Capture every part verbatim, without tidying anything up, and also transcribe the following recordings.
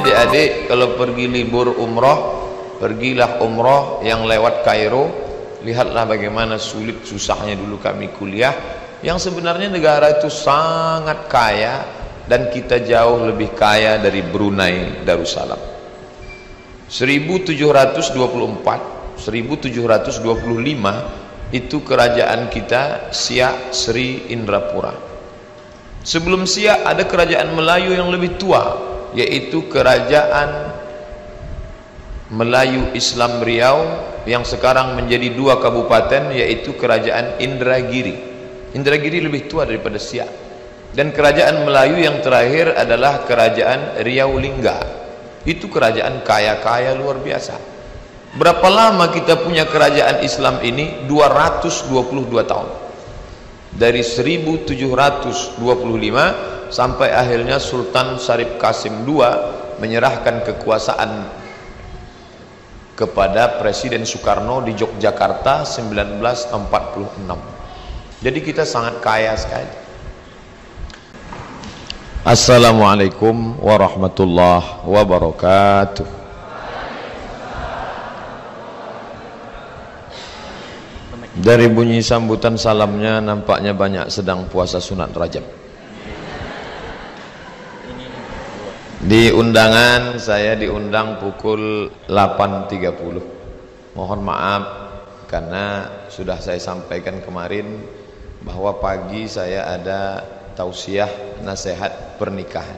adik-adik kalau pergi libur umroh, pergilah umroh yang lewat Kairo, lihatlah bagaimana sulit susahnya dulu kami kuliah, yang sebenarnya negara itu sangat kaya dan kita jauh lebih kaya dari Brunei Darussalam. seribu tujuh ratus dua puluh empat seribu tujuh ratus dua puluh lima itu kerajaan kita Siak Sri Indrapura. Sebelum Siak ada kerajaan Melayu yang lebih tua, yaitu kerajaan Melayu Islam Riau yang sekarang menjadi dua kabupaten, yaitu kerajaan Indragiri. Indragiri lebih tua daripada Siak. Dan kerajaan Melayu yang terakhir adalah kerajaan Riau Lingga. Itu kerajaan kaya-kaya luar biasa. Berapa lama kita punya kerajaan Islam ini? dua ratus dua puluh dua tahun. Dari seribu tujuh ratus dua puluh lima sampai akhirnya Sultan Syarif Qasim kedua menyerahkan kekuasaan kepada Presiden Soekarno di Yogyakarta seribu sembilan ratus empat puluh enam. Jadi kita sangat kaya sekali. Assalamualaikum warahmatullahi wabarakatuh. Dari bunyi sambutan salamnya nampaknya banyak sedang puasa sunat Rajab. Di undangan saya diundang pukul delapan tiga puluh. Mohon maaf karena sudah saya sampaikan kemarin bahwa pagi saya ada tausiah nasihat pernikahan.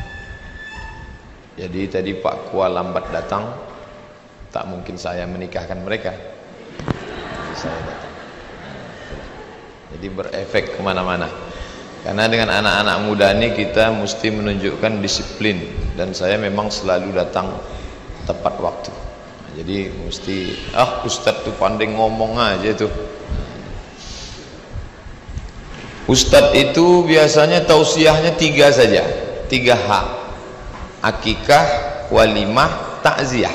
Jadi tadi Pak Kua lambat datang, tak mungkin saya menikahkan mereka. Jadi saya datang. Jadi berefek kemana-mana. Karena dengan anak-anak muda ini kita mesti menunjukkan disiplin, dan saya memang selalu datang tepat waktu. Jadi mesti ah Ustadz tuh pandai ngomong aja tuh. Ustadz itu biasanya tausiahnya tiga saja, tiga H: akikah, walimah, takziah.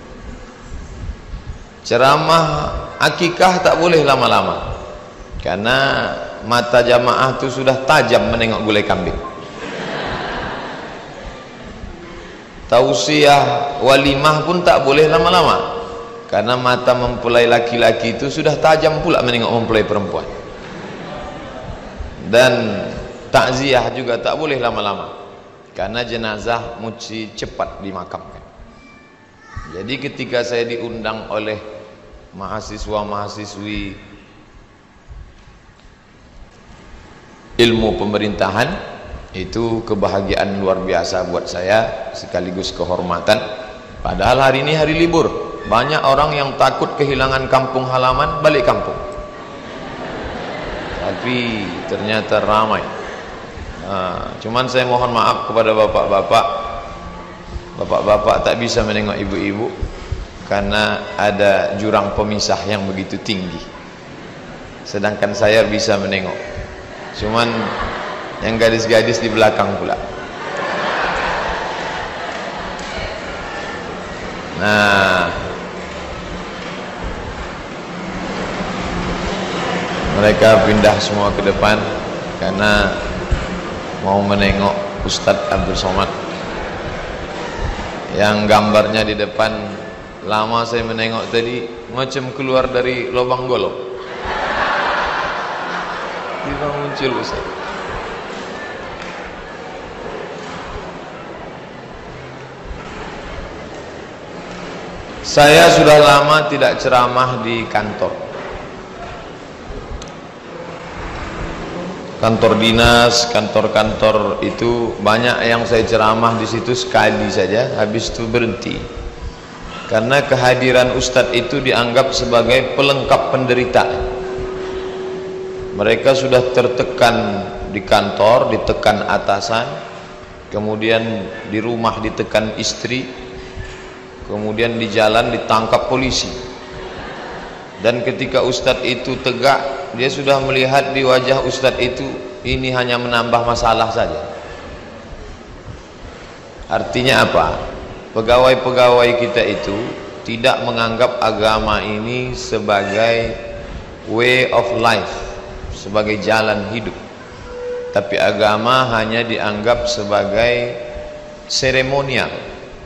Ceramah akikah tak boleh lama-lama, karena mata jamaah itu sudah tajam menengok gulai kambing. Tausiah walimah pun tak boleh lama-lama, karena mata mempelai laki-laki itu sudah tajam pula menengok mempelai perempuan. Dan takziah juga tak boleh lama-lama, karena jenazah mesti cepat dimakamkan. Jadi ketika saya diundang oleh mahasiswa-mahasiswi ilmu pemerintahan, itu kebahagiaan luar biasa buat saya sekaligus kehormatan. Padahal hari ini hari libur, banyak orang yang takut kehilangan kampung halaman balik kampung, tapi ternyata ramai. Nah, cuman saya mohon maaf kepada bapak-bapak, bapak-bapak tak bisa menengok ibu-ibu karena ada jurang pemisah yang begitu tinggi, sedangkan saya bisa menengok. Cuman yang gadis-gadis di belakang pula. Nah, mereka pindah semua ke depan karena mau menengok Ustadz Abdul Somad yang gambarnya di depan. Lama saya menengok tadi macam keluar dari lubang golok, tiba muncul Ustaz. Saya sudah lama tidak ceramah di kantor kantor dinas, kantor-kantor itu banyak yang saya ceramah di situ sekali saja, habis itu berhenti. Karena kehadiran Ustadz itu dianggap sebagai pelengkap penderitaan. Mereka sudah tertekan di kantor, ditekan atasan, kemudian di rumah ditekan istri, kemudian di jalan ditangkap polisi. Dan ketika Ustadz itu tegak, dia sudah melihat di wajah Ustadz itu ini hanya menambah masalah saja. Artinya apa? Pegawai-pegawai kita itu tidak menganggap agama ini sebagai way of life, sebagai jalan hidup, tapi agama hanya dianggap sebagai seremonial,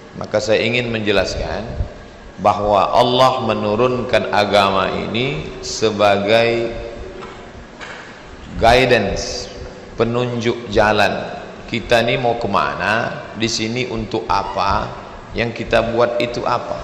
Maka saya ingin menjelaskan bahwa Allah menurunkan agama ini sebagai guidance, penunjuk jalan. Kita ini mau kemana, di sini untuk apa, yang kita buat itu apa.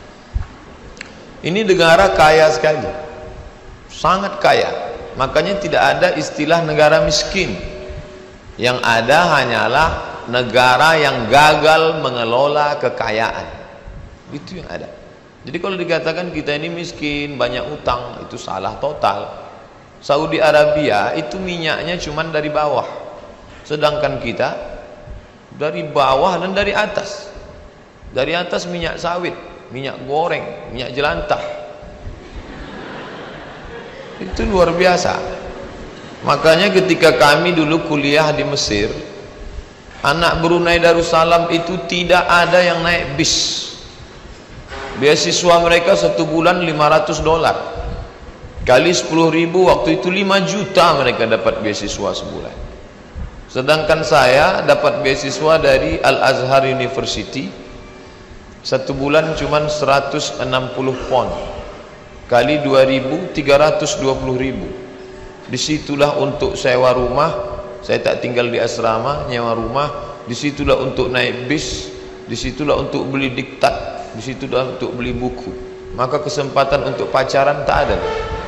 Ini negara kaya sekali, sangat kaya. Makanya tidak ada istilah negara miskin. Yang ada hanyalah negara yang gagal mengelola kekayaan. Itu yang ada. Jadi kalau dikatakan kita ini miskin, banyak utang, itu salah total. Saudi Arabia itu minyaknya cuma dari bawah, sedangkan kita dari bawah dan dari atas. Dari atas minyak sawit, minyak goreng, minyak jelantah. Itu luar biasa. Makanya ketika kami dulu kuliah di Mesir, anak Brunei Darussalam itu tidak ada yang naik bis. Beasiswa mereka satu bulan lima ratus dolar kali sepuluh ribu, waktu itu lima juta mereka dapat beasiswa sebulan. Sedangkan saya dapat beasiswa dari Al-Azhar University satu bulan cuma seratus enam puluh pound kali dua ribu, tiga ratus dua puluh ribu. Disitulah untuk sewa rumah, saya tak tinggal di asrama, nyewa rumah. Disitulah untuk naik bis, disitulah untuk beli diktat, disitulah untuk beli buku. Maka kesempatan untuk pacaran tak ada.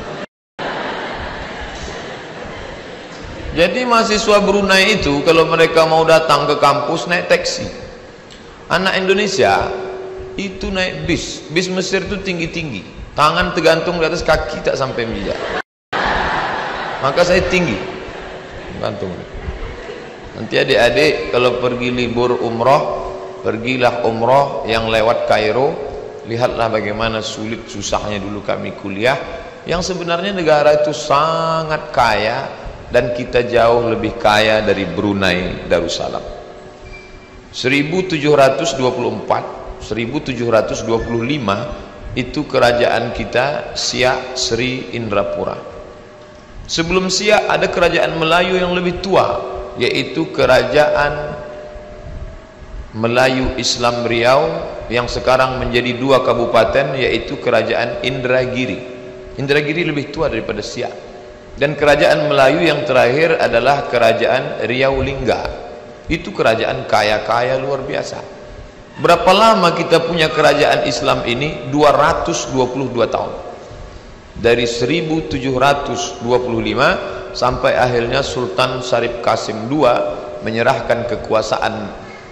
Jadi mahasiswa Brunei itu kalau mereka mau datang ke kampus naik taksi. Anak Indonesia itu naik bis. Bis Mesir itu tinggi-tinggi, tangan tergantung di atas kaki tak sampai mijak. Maka saya tinggi gantung. Nanti adik-adik kalau pergi libur umroh, pergilah umroh yang lewat Kairo, lihatlah bagaimana sulit susahnya dulu kami kuliah, yang sebenarnya negara itu sangat kaya dan kita jauh lebih kaya dari Brunei Darussalam. seribu tujuh ratus dua puluh empat seribu tujuh ratus dua puluh lima itu kerajaan kita Siak Sri Indrapura. Sebelum Siak ada kerajaan Melayu yang lebih tua, yaitu kerajaan Melayu Islam Riau yang sekarang menjadi dua kabupaten, yaitu kerajaan Indragiri. Indragiri lebih tua daripada Siak. Dan kerajaan Melayu yang terakhir adalah kerajaan Riau Lingga. Itu kerajaan kaya-kaya luar biasa. Berapa lama kita punya kerajaan Islam ini? dua ratus dua puluh dua tahun. Dari seribu tujuh ratus dua puluh lima sampai akhirnya Sultan Syarif Qasim kedua menyerahkan kekuasaan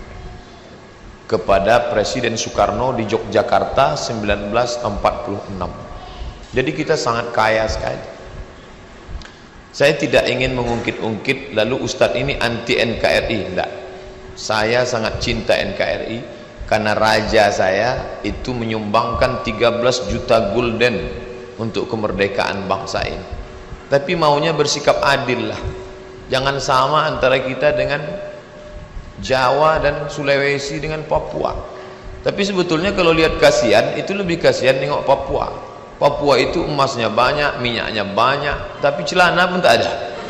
kepada Presiden Soekarno di Yogyakarta seribu sembilan ratus empat puluh enam. Jadi kita sangat kaya sekali. Saya tidak ingin mengungkit-ungkit lalu Ustadz ini anti N K R I, enggak. Saya sangat cinta N K R I karena raja saya itu menyumbangkan tiga belas juta gulden untuk kemerdekaan bangsa ini. Tapi maunya bersikap adil lah. Jangan sama antara kita dengan Jawa dan Sulawesi dengan Papua. Tapi sebetulnya kalau lihat kasihan, itu lebih kasihan nengok Papua. Papua itu emasnya banyak, minyaknya banyak, tapi celana pun tak ada.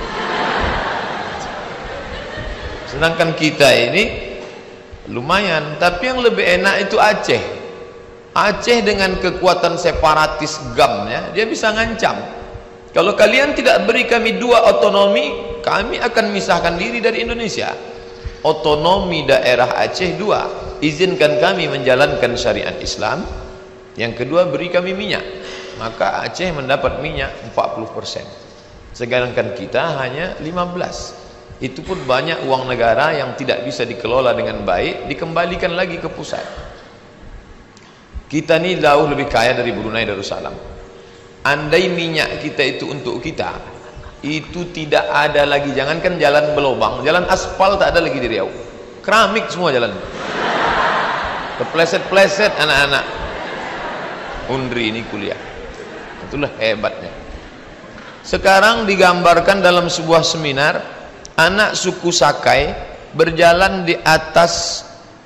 Sedangkan kita ini lumayan. Tapi yang lebih enak itu Aceh. Aceh dengan kekuatan separatis gamnya, dia bisa ngancam. Kalau kalian tidak beri kami dua otonomi, kami akan misahkan diri dari Indonesia. Otonomi daerah Aceh dua, izinkan kami menjalankan syariat Islam. Yang kedua, beri kami minyak. Maka Aceh mendapat minyak empat puluh persen, sedangkan kita hanya lima belas. Itu pun banyak uang negara yang tidak bisa dikelola dengan baik, dikembalikan lagi ke pusat. Kita ini jauh lebih kaya dari Brunei Darussalam. Andai minyak kita itu untuk kita, itu tidak ada lagi. Jangankan jalan berlubang, jalan aspal tak ada lagi di Riau. Keramik semua jalan. Kepleset-pleset anak-anak Undri ini kuliah. Itulah hebatnya. Sekarang digambarkan dalam sebuah seminar, anak suku Sakai berjalan di atas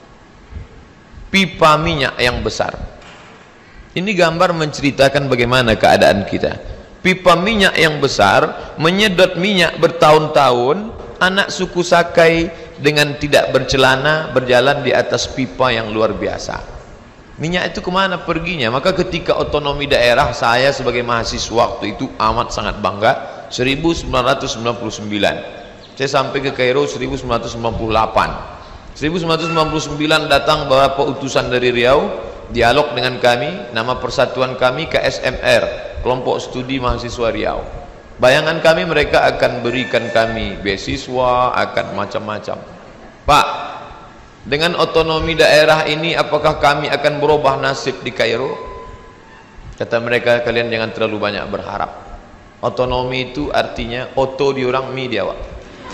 pipa minyak yang besar. Ini gambar menceritakan bagaimana keadaan kita. Pipa minyak yang besar menyedot minyak bertahun-tahun. Anak suku Sakai dengan tidak bercelana berjalan di atas pipa yang luar biasa. Minyak itu kemana perginya? Maka ketika otonomi daerah, saya sebagai mahasiswa waktu itu amat sangat bangga. seribu sembilan ratus sembilan puluh sembilan saya sampai ke Kairo seribu sembilan ratus sembilan puluh delapan. seribu sembilan ratus sembilan puluh sembilan datang beberapa utusan dari Riau, dialog dengan kami. Nama persatuan kami K S M R, Kelompok Studi Mahasiswa Riau. Bayangan kami mereka akan berikan kami beasiswa, akan macam-macam. Pak, dengan otonomi daerah ini apakah kami akan berubah nasib di Kairo? Kata mereka, kalian jangan terlalu banyak berharap. Otonomi itu artinya oto di orang, mi di awak.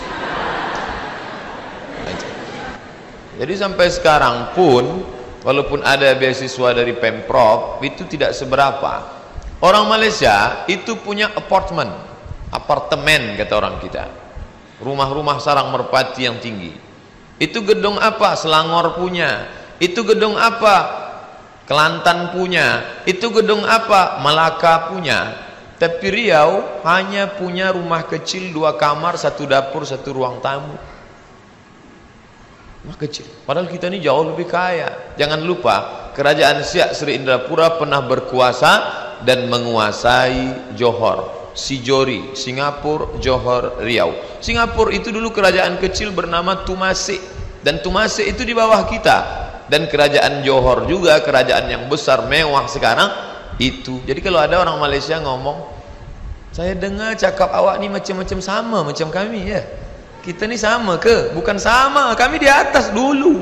Jadi sampai sekarang pun walaupun ada beasiswa dari Pemprov, itu tidak seberapa. Orang Malaysia itu punya apartemen, apartemen kata orang kita, rumah-rumah sarang merpati yang tinggi. Itu gedung apa? Selangor punya. Itu gedung apa? Kelantan punya. Itu gedung apa? Melaka punya. Tapi Riau hanya punya rumah kecil, dua kamar, satu dapur, satu ruang tamu. Rumah kecil. Padahal kita ini jauh lebih kaya. Jangan lupa, kerajaan Siak Sri Indrapura pernah berkuasa dan menguasai Johor, Sijori, Singapura, Johor, Riau. Singapura itu dulu kerajaan kecil bernama Tumasik, dan Tumasik itu di bawah kita. Dan kerajaan Johor juga kerajaan yang besar mewah sekarang itu. Jadi kalau ada orang Malaysia ngomong, saya dengar cakap awak ni macam-macam sama macam kami ya. Kita ni sama ke? Bukan sama, kami di atas dulu.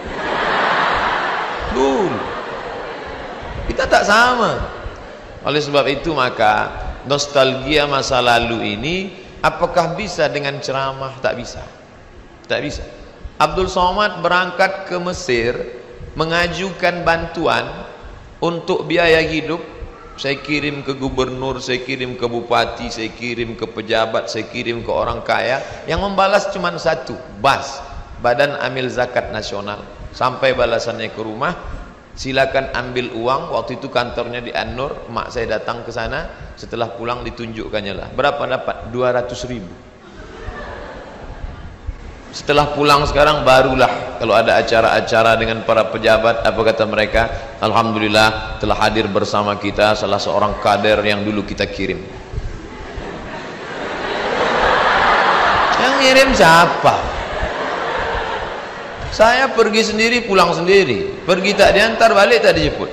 Dulu. Kita tak sama. Oleh sebab itu maka nostalgia masa lalu ini apakah bisa dengan ceramah? Tak bisa. Tak bisa. Abdul Somad berangkat ke Mesir mengajukan bantuan untuk biaya hidup. Saya kirim ke gubernur, saya kirim ke bupati, saya kirim ke pejabat, saya kirim ke orang kaya. Yang membalas cuma satu, B A S, Badan Amil Zakat Nasional. Sampai balasannya ke rumah, silakan ambil uang. Waktu itu kantornya di An-Nur, mak saya datang ke sana. Setelah pulang ditunjukkannya lah. Berapa dapat? dua ratus ribu. Setelah pulang sekarang barulah kalau ada acara-acara dengan para pejabat, apa kata mereka? Alhamdulillah telah hadir bersama kita salah seorang kader yang dulu kita kirim. Yang ngirim siapa? Saya pergi sendiri, pulang sendiri. Pergi tak diantar, balik tak dijemput.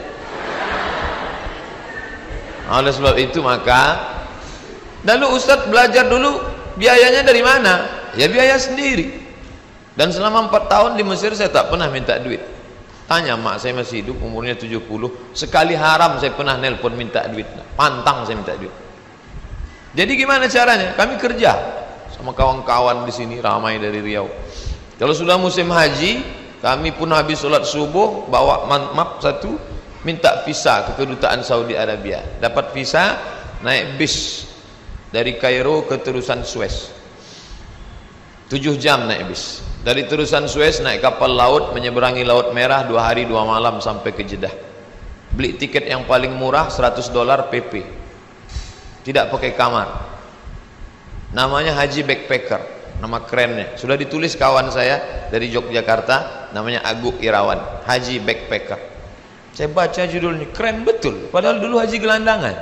Oleh sebab itu maka lalu Ustadz belajar dulu biayanya dari mana? Ya biaya sendiri. Dan selama empat tahun di Mesir saya tak pernah minta duit. Tanya mak saya masih hidup, umurnya tujuh puluh. Sekali haram saya pernah nelpon minta duit. Pantang saya minta duit. Jadi gimana caranya? Kami kerja sama kawan-kawan di sini ramai dari Riau. Kalau sudah musim haji, kami pun habis sholat subuh bawa map satu, minta visa ke kedutaan Saudi Arabia. Dapat visa, naik bis dari Kairo ke terusan Suez. Tujuh jam naik bis. Dari terusan Suez naik kapal laut menyeberangi Laut Merah dua hari dua malam sampai ke Jeddah. Beli tiket yang paling murah seratus dolar P P. Tidak pakai kamar. Namanya Haji Backpacker, nama kerennya. Sudah ditulis kawan saya dari Yogyakarta, namanya Agung Irawan, Haji Backpacker. Saya baca judulnya, keren betul. Padahal dulu haji gelandangan.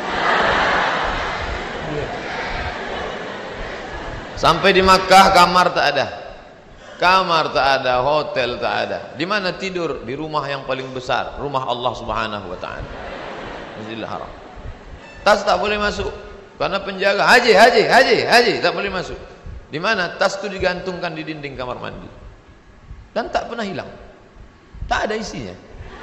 Sampai di Makkah kamar tak ada. Kamar tak ada, hotel tak ada. Di mana tidur? Di rumah yang paling besar, rumah Allah Subhanahu wa taala. Masjidil Haram. Tas tak boleh masuk karena penjaga, haji, haji, haji, haji, tak boleh masuk. Di mana? Tas itu digantungkan di dinding kamar mandi. Dan tak pernah hilang. Tak ada isinya.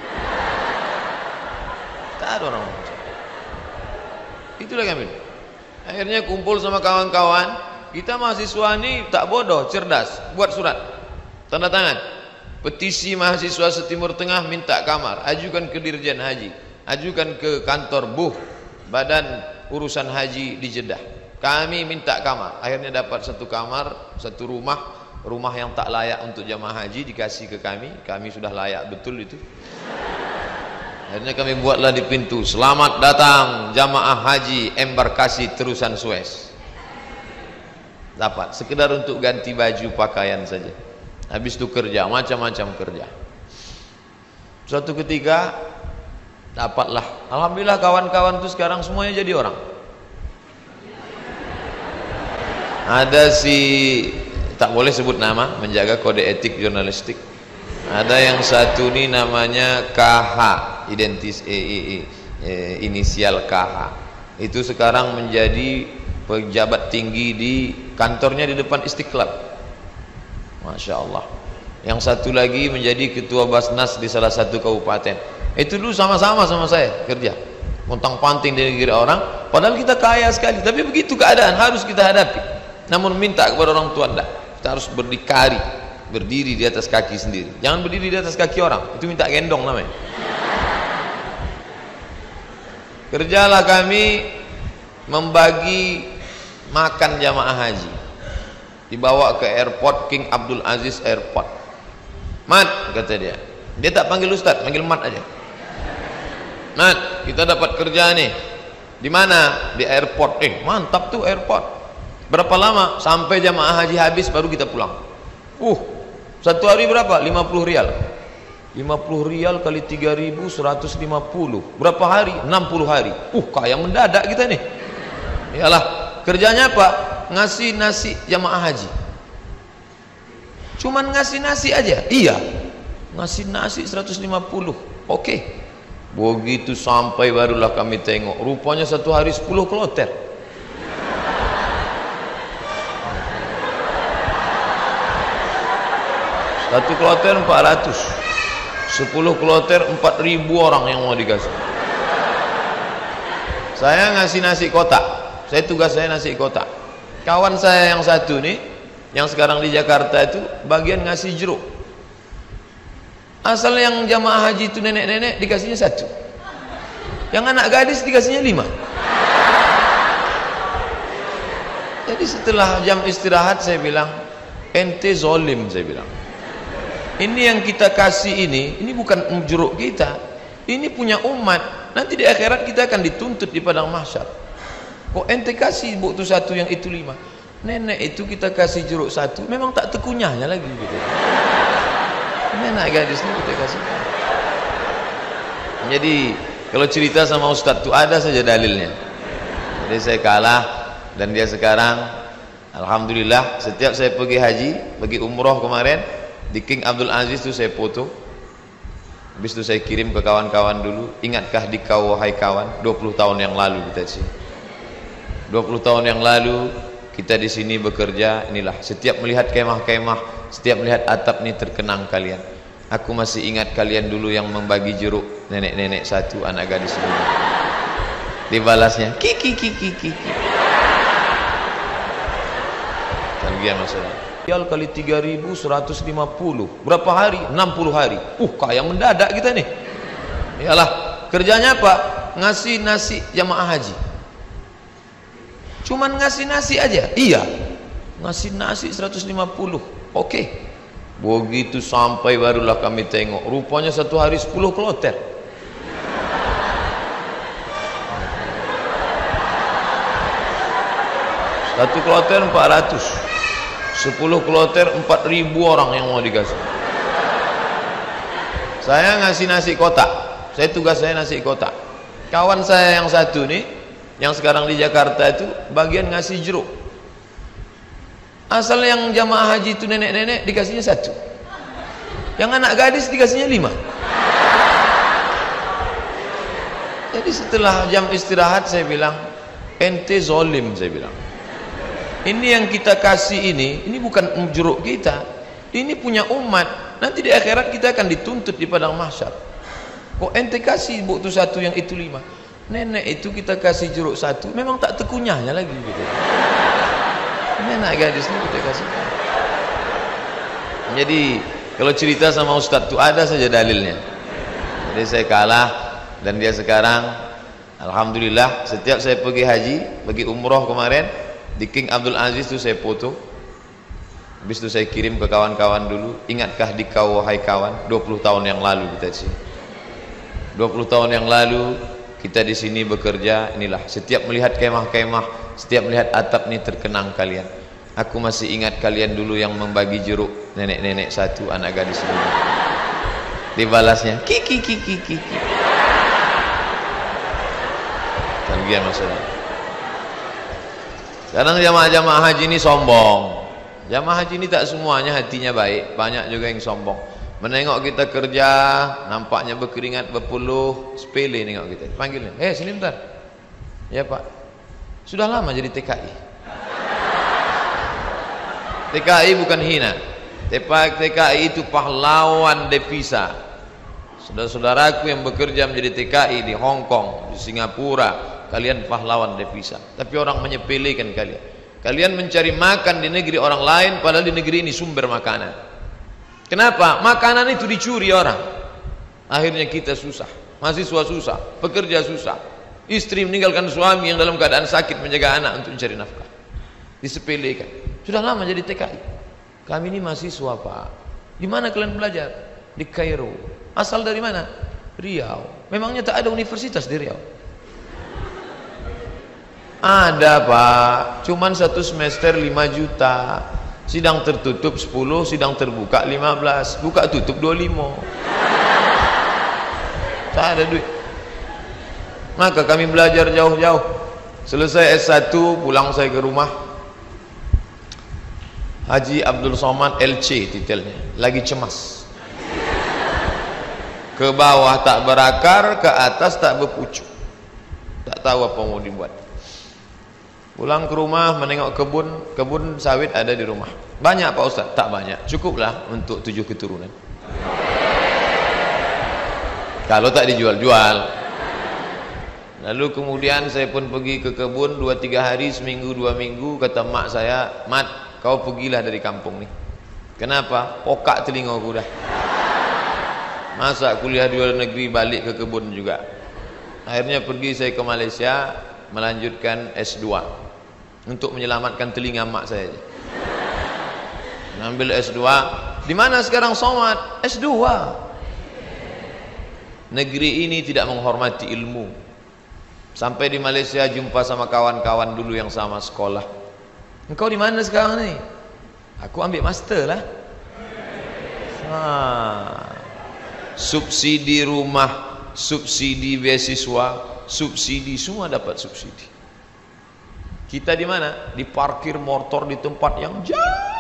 Tak ada orang. Itulah kami. Akhirnya kumpul sama kawan-kawan. Kita mahasiswa ini tak bodoh, cerdas. Buat surat, tanda tangan, petisi mahasiswa setimur tengah minta kamar. Ajukan ke Dirjen Haji, ajukan ke kantor B U H, Badan Urusan Haji di Jeddah. Kami minta kamar. Akhirnya dapat satu kamar, satu rumah. Rumah yang tak layak untuk jamaah haji dikasih ke kami. Kami sudah layak betul itu. Akhirnya kami buatlah di pintu, selamat datang jamaah haji embarkasi terusan Suez. Dapat sekedar untuk ganti baju pakaian saja. Habis itu kerja, macam-macam kerja. Suatu ketika dapatlah, alhamdulillah kawan-kawan itu sekarang semuanya jadi orang. Ada si, tak boleh sebut nama, menjaga kode etik jurnalistik. Ada yang satu ini namanya K H, identis e, e, e, e, inisial K H. Itu sekarang menjadi pejabat tinggi di kantornya di depan Istiqlal. Masya Allah. Yang satu lagi menjadi ketua Basnas di salah satu kabupaten. Itu dulu sama-sama sama saya kerja, pontang-panting di negeri orang, padahal kita kaya sekali. Tapi begitu keadaan harus kita hadapi. Namun minta kepada orang tua, enggak, kita harus berdikari, berdiri di atas kaki sendiri. Jangan berdiri di atas kaki orang, itu minta gendong namanya. Kerjalah kami membagi makan jamaah haji, dibawa ke airport King Abdul Aziz Airport. Mat, kata dia, dia tak panggil ustaz, panggil Mat aja. Mat, kita dapat kerja nih. Di mana? Di airport. Eh, mantap tuh airport. Berapa lama? Sampai jamaah haji habis baru kita pulang. Uh, satu hari berapa? lima puluh rial. lima puluh rial kali tiga ribu seratus lima puluh. Berapa hari? enam puluh hari. Uh, kaya mendadak kita nih. Iyalah, kerjanya apa? Ngasih nasi jamaah haji. Cuman ngasih nasi aja. Iya. Ngasih nasi seratus lima puluh. Oke. Begitu sampai barulah kami tengok, rupanya satu hari sepuluh kloter. Satu kloter empat ratus, sepuluh kloter empat ribu orang yang mau dikasih. Saya ngasih nasi kotak, saya tugas saya nasi kotak. Kawan saya yang satu nih, yang sekarang di Jakarta itu bagian ngasih jeruk. Asal yang jamaah haji itu nenek-nenek dikasihnya satu, yang anak gadis dikasihnya lima. Jadi setelah jam istirahat saya bilang, ente zolim, saya bilang. Ini yang kita kasih ini, ini bukan jeruk kita, ini punya umat. Nanti di akhirat kita akan dituntut di padang mahsyar. Kok ente kasih buktu satu yang itu lima? Nenek itu kita kasih jeruk satu, memang tak tekunyahnya lagi gitu. Nenek gadis ini kita kasih. Jadi kalau cerita sama Ustadz itu ada saja dalilnya. Jadi saya kalah dan dia sekarang, alhamdulillah, setiap saya pergi haji, pergi umroh kemarin, di King Abdul Aziz itu saya foto. Habis itu saya kirim ke kawan-kawan dulu. Ingatkah di kau wahai kawan, dua puluh tahun yang lalu kita di sini. dua puluh tahun yang lalu kita di sini bekerja. Inilah, setiap melihat kemah-kemah, setiap melihat atap ini terkenang kalian. Aku masih ingat kalian dulu yang membagi jeruk, nenek-nenek satu, anak gadis dulu. Dibalasnya kiki kiki kiki. Bagian masalah. Kali tiga ribu seratus lima puluh. Berapa hari? enam puluh hari. Uh, kaya mendadak kita nih. Iyalah, kerjanya apa? Ngasih nasi jamaah haji. Cuman ngasih nasi aja. Iya. Ngasih nasi seratus lima puluh. Oke. Begitu sampai barulah kami tengok, rupanya satu hari sepuluh kloter. Satu kloter empat ratus. sepuluh kloter empat ribu orang yang mau dikasih. Saya ngasih nasi kotak, saya tugas saya nasi kotak. Kawan saya yang satu nih, yang sekarang di Jakarta itu bagian ngasih jeruk. Asal yang jamaah haji itu nenek-nenek dikasihnya satu, yang anak gadis dikasihnya lima. Jadi setelah jam istirahat saya bilang, ente zolim, saya bilang. Ini yang kita kasih ini, ini bukan jeruk kita, ini punya umat. Nanti di akhirat kita akan dituntut di padang mahsyar. Kok ente kasih buktu satu yang itu lima? Nenek itu kita kasih jeruk satu, memang tak tekunyahnya lagi gitu. Nenek gadis ini kita kasih. Jadi kalau cerita sama Ustadz itu ada saja dalilnya. Jadi saya kalah dan dia sekarang, alhamdulillah, setiap saya pergi haji, pergi umroh kemarin, di King Abdul Aziz itu saya foto. Habis itu saya kirim ke kawan-kawan dulu. Ingatkah di kau wahai kawan, dua puluh tahun yang lalu kita di sini. dua puluh tahun yang lalu kita di sini bekerja. Inilah, setiap melihat kemah-kemah, setiap melihat atap ini terkenang kalian. Aku masih ingat kalian dulu yang membagi jeruk, nenek-nenek satu, anak gadis dulu. Dibalasnya kiki kiki kiki. Kemudian masalah. Kadang jamaah-jamaah haji ini sombong. Jamaah haji ini tak semuanya hatinya baik, banyak juga yang sombong. Menengok kita kerja, nampaknya berkeringat berpuluh, sepele nengok kita. Panggilnya, eh sini bentar. Ya Pak, sudah lama jadi T K I. T K I bukan hina. T K I itu pahlawan devisa. Saudara-saudaraku yang bekerja menjadi T K I di Hong Kong, di Singapura, kalian pahlawan devisa. Tapi orang menyepelekan kalian. Kalian mencari makan di negeri orang lain, padahal di negeri ini sumber makanan. Kenapa? Makanan itu dicuri orang. Akhirnya kita susah, mahasiswa susah, pekerja susah, istri meninggalkan suami yang dalam keadaan sakit menjaga anak untuk mencari nafkah. Disepelekan. Sudah lama jadi T K I. Kami ini mahasiswa Pak. Di mana kalian belajar? Di Kairo. Asal dari mana? Riau. Memangnya tak ada universitas di Riau? Ada Pak. Cuman satu semester lima juta. Sidang tertutup sepuluh, sidang terbuka lima belas, buka tutup dua puluh lima. Tak ada duit. Maka kami belajar jauh-jauh. Selesai S satu, pulang saya ke rumah. Haji Abdul Somad L C titelnya, lagi cemas. Ke bawah tak berakar, ke atas tak berpucuk. Tak tahu apa mau dibuat. Pulang ke rumah menengok kebun, kebun sawit ada di rumah. Banyak Pak Ustaz? Tak banyak, cukuplah untuk tujuh keturunan. Kalau tak dijual-jual. Lalu kemudian saya pun pergi ke kebun dua tiga hari, seminggu dua minggu. Kata mak saya, Mat, kau pergilah dari kampung nih. Kenapa? Pokak telingaku dah. Masa kuliah di luar negeri balik ke kebun juga. Akhirnya pergi saya ke Malaysia melanjutkan S dua. Untuk menyelamatkan telinga mak saya aja. Ambil S dua. Di mana sekarang Somad? S dua. Negeri ini tidak menghormati ilmu. Sampai di Malaysia jumpa sama kawan-kawan dulu yang sama sekolah. Engkau di mana sekarang nih? Aku ambil master lah. Ah. Subsidi rumah, subsidi beasiswa, subsidi, semua dapat subsidi. Kita di mana? Di parkir motor di tempat yang jauh.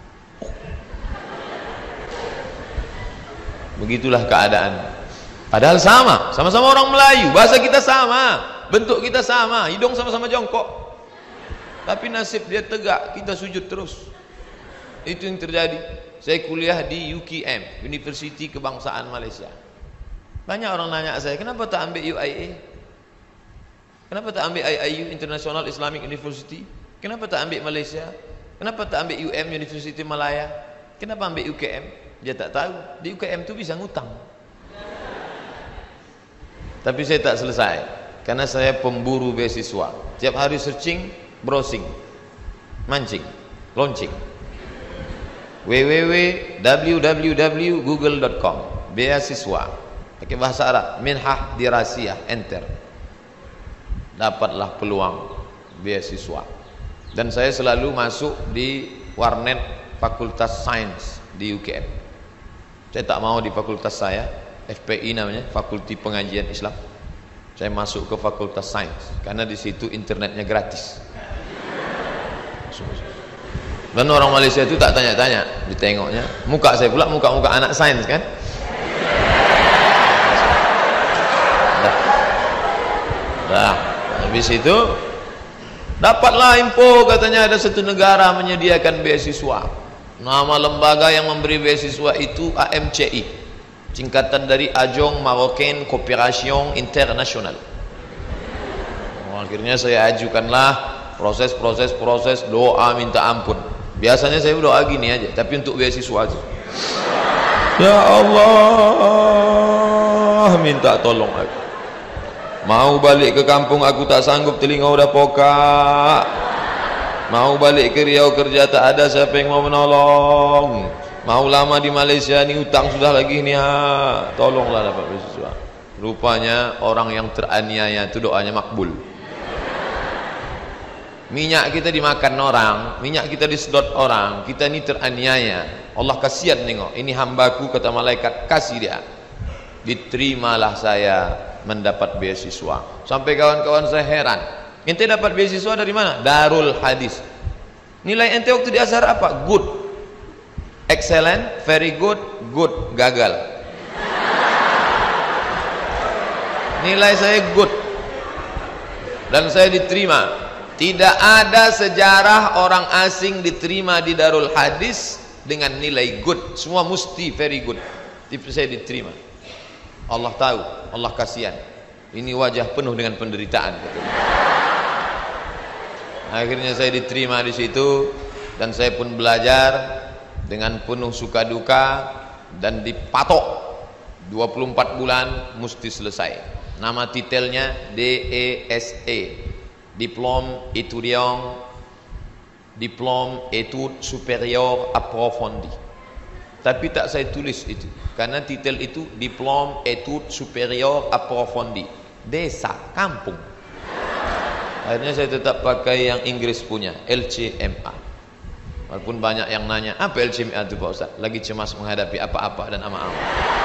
Begitulah keadaan. Padahal sama, sama-sama orang Melayu, bahasa kita sama, bentuk kita sama, hidung sama-sama jongkok. Tapi nasib dia tegak, kita sujud terus. Itu yang terjadi. Saya kuliah di U K M, Universiti Kebangsaan Malaysia. Banyak orang nanya saya, kenapa tak ambil U I A? Kenapa tak ambil I I U, International Islamic University? Kenapa tak ambil Malaysia? Kenapa tak ambil U M, University Malaya? Kenapa ambil U K M? Dia tak tahu, di U K M tu bisa ngutang. Tapi saya tak selesai, karena saya pemburu beasiswa. Tiap hari searching, browsing, mancing, launching. w w w titik w w w titik google titik com. Beasiswa pakai bahasa Arab, minhah dirasiyah, enter. Dapatlah peluang beasiswa. Dan saya selalu masuk di warnet Fakultas Sains di U K M. Saya tak mau di fakultas saya, F P I namanya, Fakulti Pengajian Islam. Saya masuk ke Fakultas Sains karena di situ internetnya gratis. Dan orang Malaysia itu tak tanya-tanya, ditengoknya muka saya pula, muka-muka anak sains kan. Dah. Dah. Habis itu dapatlah info, katanya ada satu negara menyediakan beasiswa. Nama lembaga yang memberi beasiswa itu A M C I, singkatan dari Agence Marocaine Coopération Internationale. Oh, akhirnya saya ajukanlah, proses-proses proses doa minta ampun. Biasanya saya doa gini aja, tapi untuk beasiswa aja. Ya Allah, minta tolong aku. Mau balik ke kampung aku tak sanggup, telinga udah pokak. Mau balik ke Riau kerja tak ada siapa yang mau menolong. Mau lama di Malaysia ni utang sudah lagi ni, ha. Tolonglah dapat beasiswa. Rupanya orang yang teraniaya itu doanya makbul. minyak kita dimakan orang, minyak kita disedot orang, kita ini teraniaya. Allah kasihan nengok, ini hambaku, kata malaikat, kasih dia. Diterimalah saya mendapat beasiswa. Sampai kawan-kawan saya heran, ente dapat beasiswa dari mana? Darul Hadis. Nilai ente waktu di Azhar apa? Good, excellent, very good, good, gagal. Nilai saya good dan saya diterima. Tidak ada sejarah orang asing diterima di Darul Hadis dengan nilai good. Semua mesti very good. Tapi saya diterima. Allah tahu, Allah kasihan. Ini wajah penuh dengan penderitaan. Akhirnya saya diterima di situ dan saya pun belajar dengan penuh suka duka dan dipatok dua puluh empat bulan mesti selesai. Nama titelnya D E S E, Diplôme Étudiant, Diplôme Études Supérieures Approfondies. Tapi tak saya tulis itu, karena titel itu Diplôme Études Supérieures Approfondies, desa, kampung. Akhirnya saya tetap pakai yang Inggris punya, L C M A. Walaupun banyak yang nanya, apa L C M A itu Pak Ustaz? Lagi cemas menghadapi apa-apa dan ama-ama.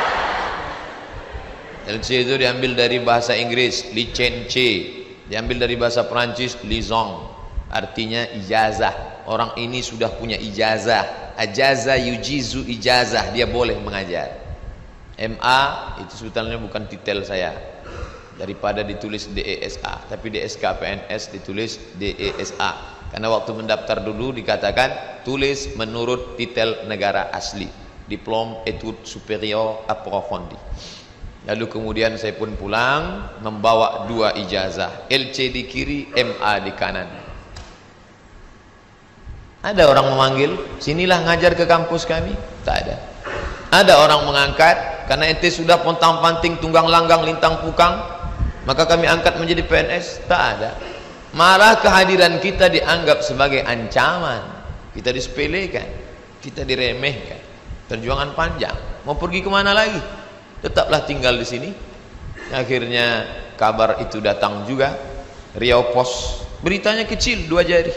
L C itu diambil dari bahasa Inggris, licence. Diambil dari bahasa Perancis, liaison, artinya ijazah. Orang ini sudah punya ijazah. Ajaza yujizu ijazah, dia boleh mengajar. M A itu sebetulnya bukan titel saya. Daripada ditulis D E S A, tapi di S K P N S ditulis D E S A. Karena waktu mendaftar dulu dikatakan tulis menurut titel negara asli, Diplôme Études Supérieures Approfondies. Lalu kemudian saya pun pulang membawa dua ijazah, L C di kiri, M A di kanan. Ada orang memanggil, sinilah ngajar ke kampus kami? Tak ada. Ada orang mengangkat, karena ente sudah pontang panting, tunggang langgang, lintang pukang, maka kami angkat menjadi P N S? Tak ada. Malah kehadiran kita dianggap sebagai ancaman, kita disepelekan, kita diremehkan. Perjuangan panjang, mau pergi kemana lagi? Tetaplah tinggal di sini. Akhirnya kabar itu datang juga, Riau Pos, beritanya kecil, dua jari.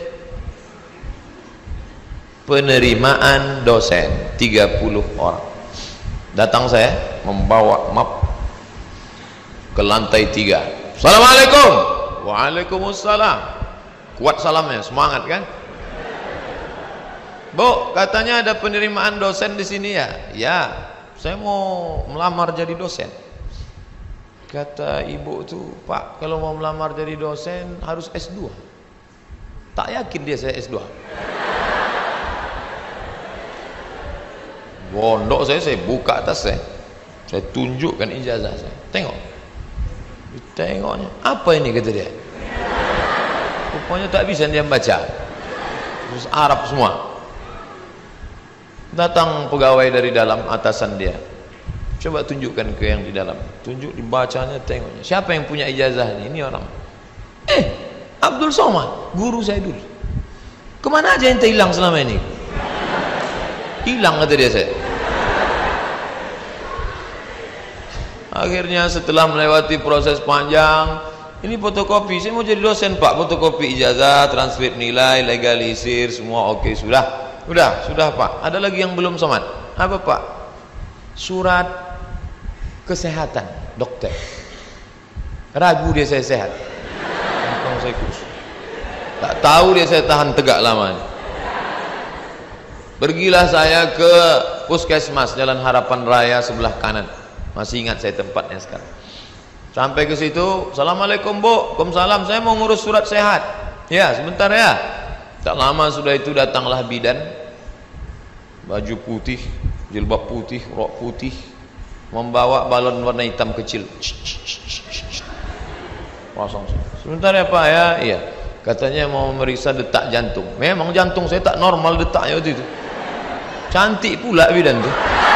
Penerimaan dosen tiga puluh orang. Datang saya membawa map ke lantai tiga. Assalamualaikum. Waalaikumsalam. Kuat salamnya, semangat kan? Bu, katanya ada penerimaan dosen di sini ya? Ya, saya mau melamar jadi dosen. Kata ibu tuh, Pak, kalau mau melamar jadi dosen harus S dua. Tak yakin dia saya S dua. Bondok saya, saya buka atas saya, saya tunjukkan ijazah saya. Tengok, tengoknya, apa ini kata dia. Rupanya tak bisa dia baca, terus Arab semua. Datang pegawai dari dalam, atasan dia, coba tunjukkan ke yang di dalam. Tunjuk, dibacanya, tengoknya. Siapa yang punya ijazah ini? Ini orang. Eh, Abdul Somad, guru saya dulu. Kemana aja ente hilang selama ini? Hilang kata dia saya. Akhirnya setelah melewati proses panjang, ini fotokopi, saya mau jadi dosen Pak, fotokopi ijazah, transkrip nilai, legalisir, semua oke, sudah. Sudah, sudah Pak. Ada lagi yang belum Somad. Apa Pak? Surat kesehatan dokter. Ragu dia saya sehat. Saya tak tahu dia saya tahan tegak lama. Pergilah saya ke Puskesmas Jalan Harapan Raya sebelah kanan. Masih ingat saya tempatnya sekarang. Sampai ke situ, Assalamualaikum Bu. Waalaikumsalam, saya mau ngurus surat sehat. Ya, sebentar ya. Tak lama sudah itu datanglah bidan, baju putih, jilbab putih, rok putih, membawa balon warna hitam kecil. Pasang. Sebentar ya Pak ya. Iya. Katanya mau memeriksa detak jantung. Memang jantung saya tak normal detaknya waktu itu. Cantik pula bidan tu.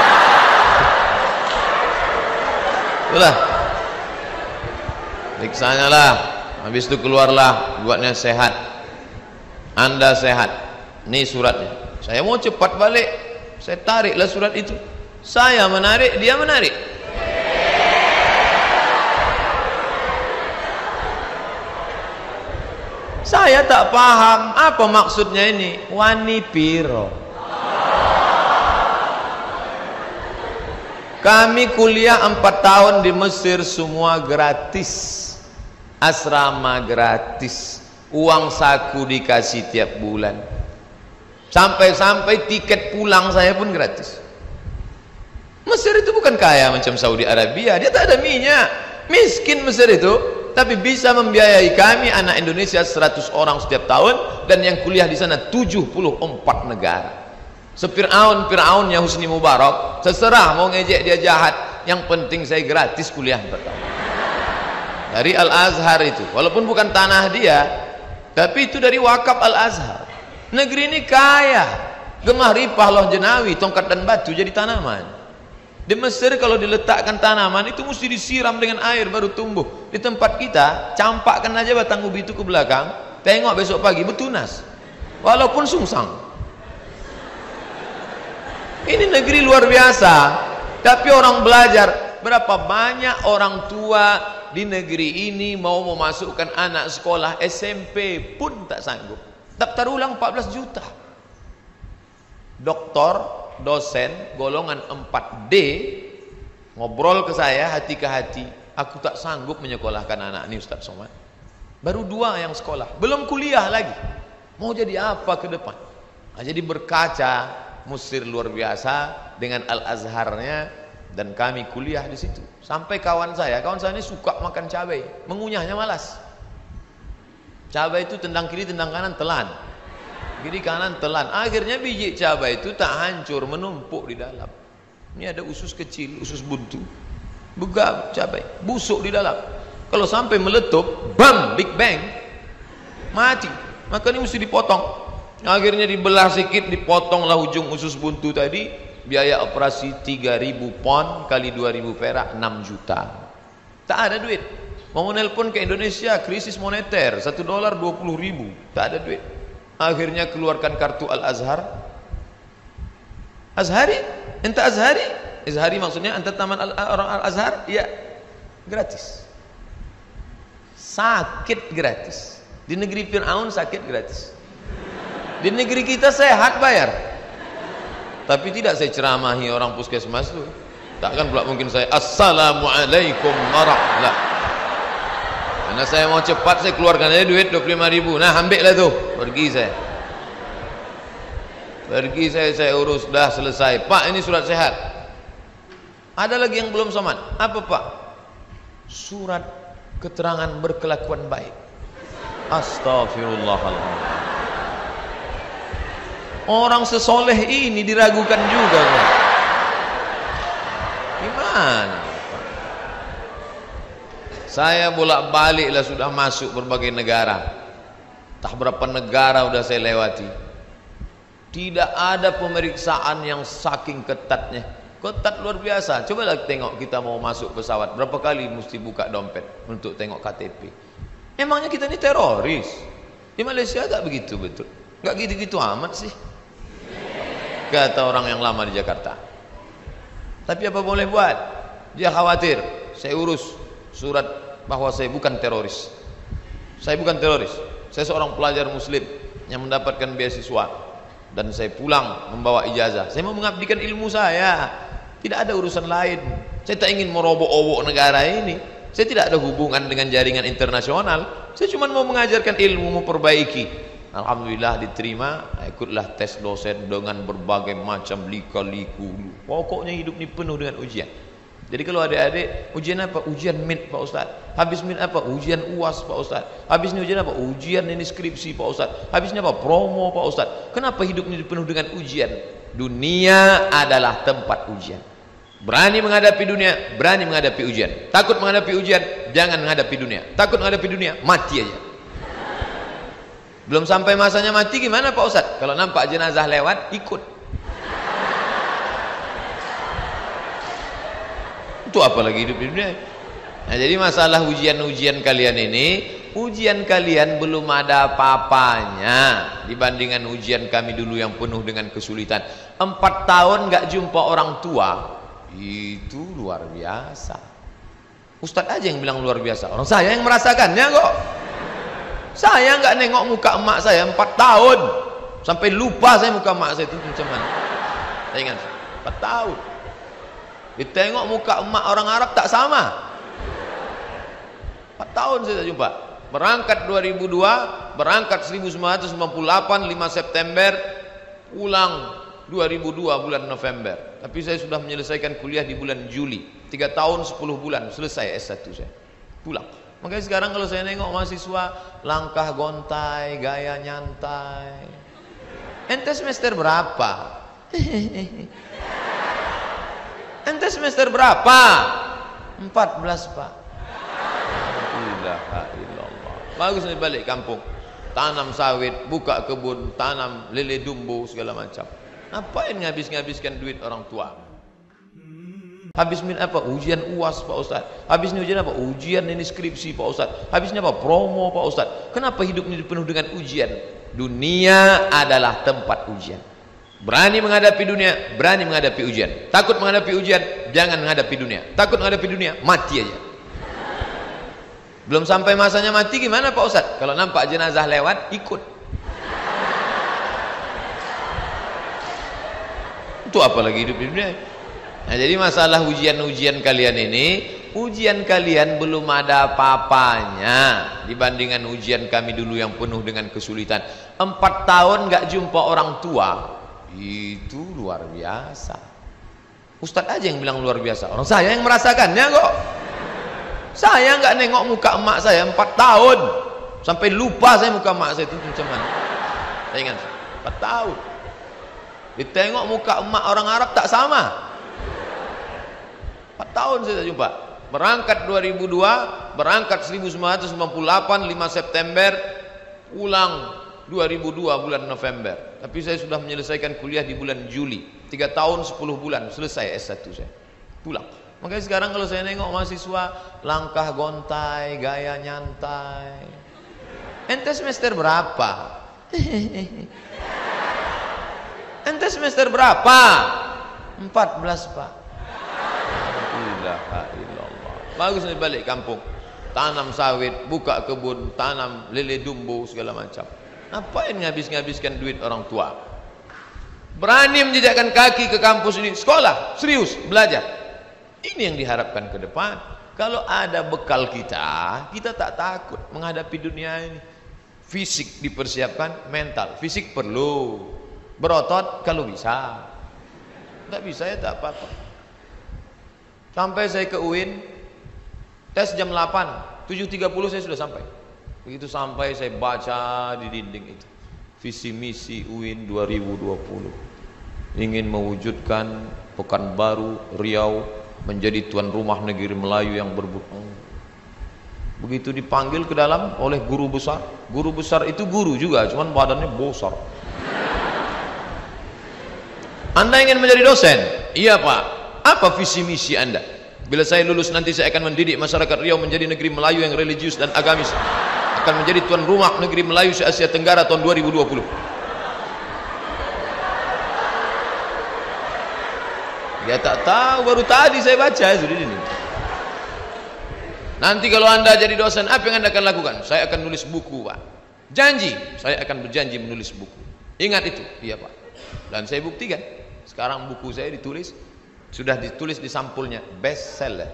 Itulah. Periksanya lah. Habis itu keluarlah, buatnya sehat. Anda sehat. Ini suratnya. Saya mau cepat balik. Saya tariklah surat itu. Saya menarik, dia menarik. Saya Saya tak paham apa maksudnya ini. Wani piro. Kami kuliah empat tahun di Mesir, semua gratis. Asrama gratis, uang saku dikasih tiap bulan, sampai-sampai tiket pulang saya pun gratis. Mesir itu bukan kaya macam Saudi Arabia, dia tak ada minyak, miskin Mesir itu, tapi bisa membiayai kami anak Indonesia seratus orang setiap tahun, dan yang kuliah di sana tujuh puluh empat negara. Sepiraun Firaunnya Husni Mubarak, terserah mau ngejek dia jahat, yang penting saya gratis kuliah empat tahun dari Al-Azhar itu, walaupun bukan tanah dia, tapi itu dari wakaf Al-Azhar. Negeri ini kaya, gemah ripah loh jenawi, tongkat dan batu jadi tanaman. Di Mesir kalau diletakkan tanaman itu mesti disiram dengan air baru tumbuh. Di tempat kita campakkan aja batang ubi itu ke belakang, tengok besok pagi betunas, walaupun sungsang. Ini negeri luar biasa, tapi orang belajar. Berapa banyak orang tua di negeri ini mau memasukkan anak sekolah S M P pun tak sanggup. Daftar ulang empat belas juta. Doktor, dosen, golongan empat D ngobrol ke saya hati ke hati, aku tak sanggup menyekolahkan anak ini Ustaz Somad. Baru dua yang sekolah, belum kuliah lagi. Mau jadi apa ke depan? Nah, jadi berkaca Mesir luar biasa dengan Al-Azharnya. Dan kami kuliah di situ. Sampai kawan saya, kawan saya ini suka makan cabai, mengunyahnya malas. Cabai itu tendang kiri, tendang kanan, telan. Kiri kanan, telan. Akhirnya biji cabai itu tak hancur, menumpuk di dalam. Ini ada usus kecil, usus buntu. Begap cabai, busuk di dalam. Kalau sampai meletup, bam, big bang, mati. Maka ini mesti dipotong. Akhirnya dibelah sedikit, dipotonglah ujung usus buntu tadi. Biaya operasi tiga ribu pon kali dua ribu perak, enam juta. Tak ada duit. Mau menelpon ke Indonesia, krisis moneter, satu dolar dua puluh ribu, tak ada duit. Akhirnya keluarkan kartu Al-Azhar. Azhari? Enta Azhari? Azhari maksudnya enta taman orang Al-Azhar? Ya, gratis. Sakit gratis. Di negeri Fir'aun sakit gratis. Di negeri kita sehat bayar. Tapi tidak saya ceramahi orang puskesmas itu. Takkan pula mungkin saya assalamualaikum warahmatullahi. Karena saya mau cepat, saya keluarkan aja duit dua puluh lima ribu. Nah ambil lah tuh, pergi saya. Pergi saya, saya urus, dah selesai. Pak ini surat sehat. Ada lagi yang belum somat. Apa pak? Surat keterangan berkelakuan baik. Astagfirullahaladzim. Orang sesoleh ini diragukan juga kan? Gimana? Saya bolak-balik lah sudah masuk berbagai negara. Tak berapa negara sudah saya lewati. Tidak ada pemeriksaan yang saking ketatnya. Ketat luar biasa. Cobalah tengok kita mau masuk pesawat, berapa kali mesti buka dompet untuk tengok K T P. Emangnya kita ini teroris? Di Malaysia tak begitu betul. Enggak gitu-gitu amat sih, kata orang yang lama di Jakarta. Tapi apa boleh buat? Dia khawatir. Saya urus surat bahwa saya bukan teroris. Saya bukan teroris. Saya seorang pelajar muslim yang mendapatkan beasiswa, dan saya pulang membawa ijazah. Saya mau mengabdikan ilmu saya. Tidak ada urusan lain. Saya tak ingin merobok-obok negara ini. Saya tidak ada hubungan dengan jaringan internasional. Saya cuma mau mengajarkan ilmu, memperbaiki. Alhamdulillah diterima. Ikutlah tes dosen dengan berbagai macam lika-liku. Pokoknya hidup ini penuh dengan ujian. Jadi kalau adik-adik, ujian apa? Ujian mid Pak Ustaz. Habis mid apa? Ujian U A S Pak Ustaz. Habis ini ujian apa? Ujian ini skripsi Pak Ustaz. Habisnya apa? Promo Pak Ustaz. Kenapa hidup ini penuh dengan ujian? Dunia adalah tempat ujian. Berani menghadapi dunia, berani menghadapi ujian. Takut menghadapi ujian, jangan menghadapi dunia. Takut menghadapi dunia, mati aja. Belum sampai masanya mati gimana Pak Ustaz? Kalau nampak jenazah lewat, ikut. Itu apalagi hidup di dunia. Nah, jadi masalah ujian-ujian kalian ini, ujian kalian belum ada apa-apanya dibandingkan ujian kami dulu yang penuh dengan kesulitan. Empat tahun gak jumpa orang tua, itu luar biasa. Ustadz aja yang bilang luar biasa, orang saya yang merasakannya kok. Saya nggak nengok muka emak saya empat tahun sampai lupa saya muka emak saya itu macam mana. Saya ingat empat tahun. Ditengok muka emak orang Arab tak sama. empat tahun saya tak jumpa. Berangkat dua ribu dua, berangkat seribu sembilan ratus sembilan puluh delapan, lima September, pulang dua ribu dua bulan November. Tapi saya sudah menyelesaikan kuliah di bulan Juli. tiga tahun sepuluh bulan selesai S satu saya. Pulang. Makanya sekarang kalau saya nengok mahasiswa, langkah gontai, gaya nyantai. Ente semester berapa? Ente semester berapa? empat belas Pak. Ilaha illallah. Bagus nih balik kampung. Tanam sawit, buka kebun, tanam lele dumbo segala macam. Ngapain ngabis-ngabiskan duit orang tua? Habis min apa? Ujian U A S Pak Ustaz. Habis ini ujian apa? Ujian ini skripsi Pak Ustaz. Habisnya apa? Promo Pak Ustaz. Kenapa hidup ini penuh dengan ujian? Dunia adalah tempat ujian. Berani menghadapi dunia, berani menghadapi ujian. Takut menghadapi ujian, jangan menghadapi dunia. Takut menghadapi dunia, mati aja. Belum sampai masanya mati gimana Pak Ustaz? Kalau nampak jenazah lewat, ikut. Itu apalagi hidup di dunia. Nah, jadi masalah ujian-ujian kalian ini, ujian kalian belum ada apa-apanya dibandingkan ujian kami dulu yang penuh dengan kesulitan. Empat tahun gak jumpa orang tua, itu luar biasa. Ustadz aja yang bilang luar biasa, orang saya yang merasakannya kok. Saya nggak nengok muka emak saya empat tahun sampai lupa saya muka emak saya itu macam mana. Saya ingat empat tahun. Ditengok muka emak orang Arab tak sama. empat tahun saya tak jumpa. Berangkat dua ribu dua, berangkat seribu sembilan ratus sembilan puluh delapan, lima September, pulang dua ribu dua bulan November. Tapi saya sudah menyelesaikan kuliah di bulan Juli. tiga tahun sepuluh bulan selesai S satu saya. Pulang. Makanya sekarang kalau saya nengok mahasiswa, langkah gontai, gaya nyantai. Ente semester berapa? Ente semester berapa? empat belas Pak. Ilaha illallah. Bagus nih balik kampung. Tanam sawit, buka kebun, tanam lele dumbo segala macam. Ngapain ngabis-ngabiskan duit orang tua? Berani menjejakkan kaki ke kampus ini, sekolah, serius, belajar. Ini yang diharapkan ke depan. Kalau ada bekal kita, kita tak takut menghadapi dunia ini. Fisik dipersiapkan, mental. Fisik perlu. Berotot kalau bisa. Tak bisa ya tak apa-apa. Sampai saya ke U I N, tes jam delapan, tujuh tiga puluh saya sudah sampai. Begitu sampai saya baca di dinding itu, visi misi U I N dua ribu dua puluh, ingin mewujudkan Pekanbaru, Riau menjadi tuan rumah negeri Melayu yang berbudaya. Begitu dipanggil ke dalam oleh guru besar, guru besar itu guru juga, cuman badannya besar. Anda ingin menjadi dosen? Iya Pak. Apa visi misi Anda? Bila saya lulus nanti saya akan mendidik masyarakat Riau menjadi negeri Melayu yang religius dan agamis, akan menjadi tuan rumah negeri Melayu se-Asia Tenggara tahun dua ribu dua puluh. Dia tak tahu, baru tadi saya baca sudah ini. Nanti kalau Anda jadi dosen, apa yang Anda akan lakukan? Saya akan nulis buku Pak. Janji, saya akan berjanji menulis buku. Ingat itu, iya Pak. Dan saya buktikan. Sekarang buku saya ditulis, sudah ditulis di sampulnya, best seller.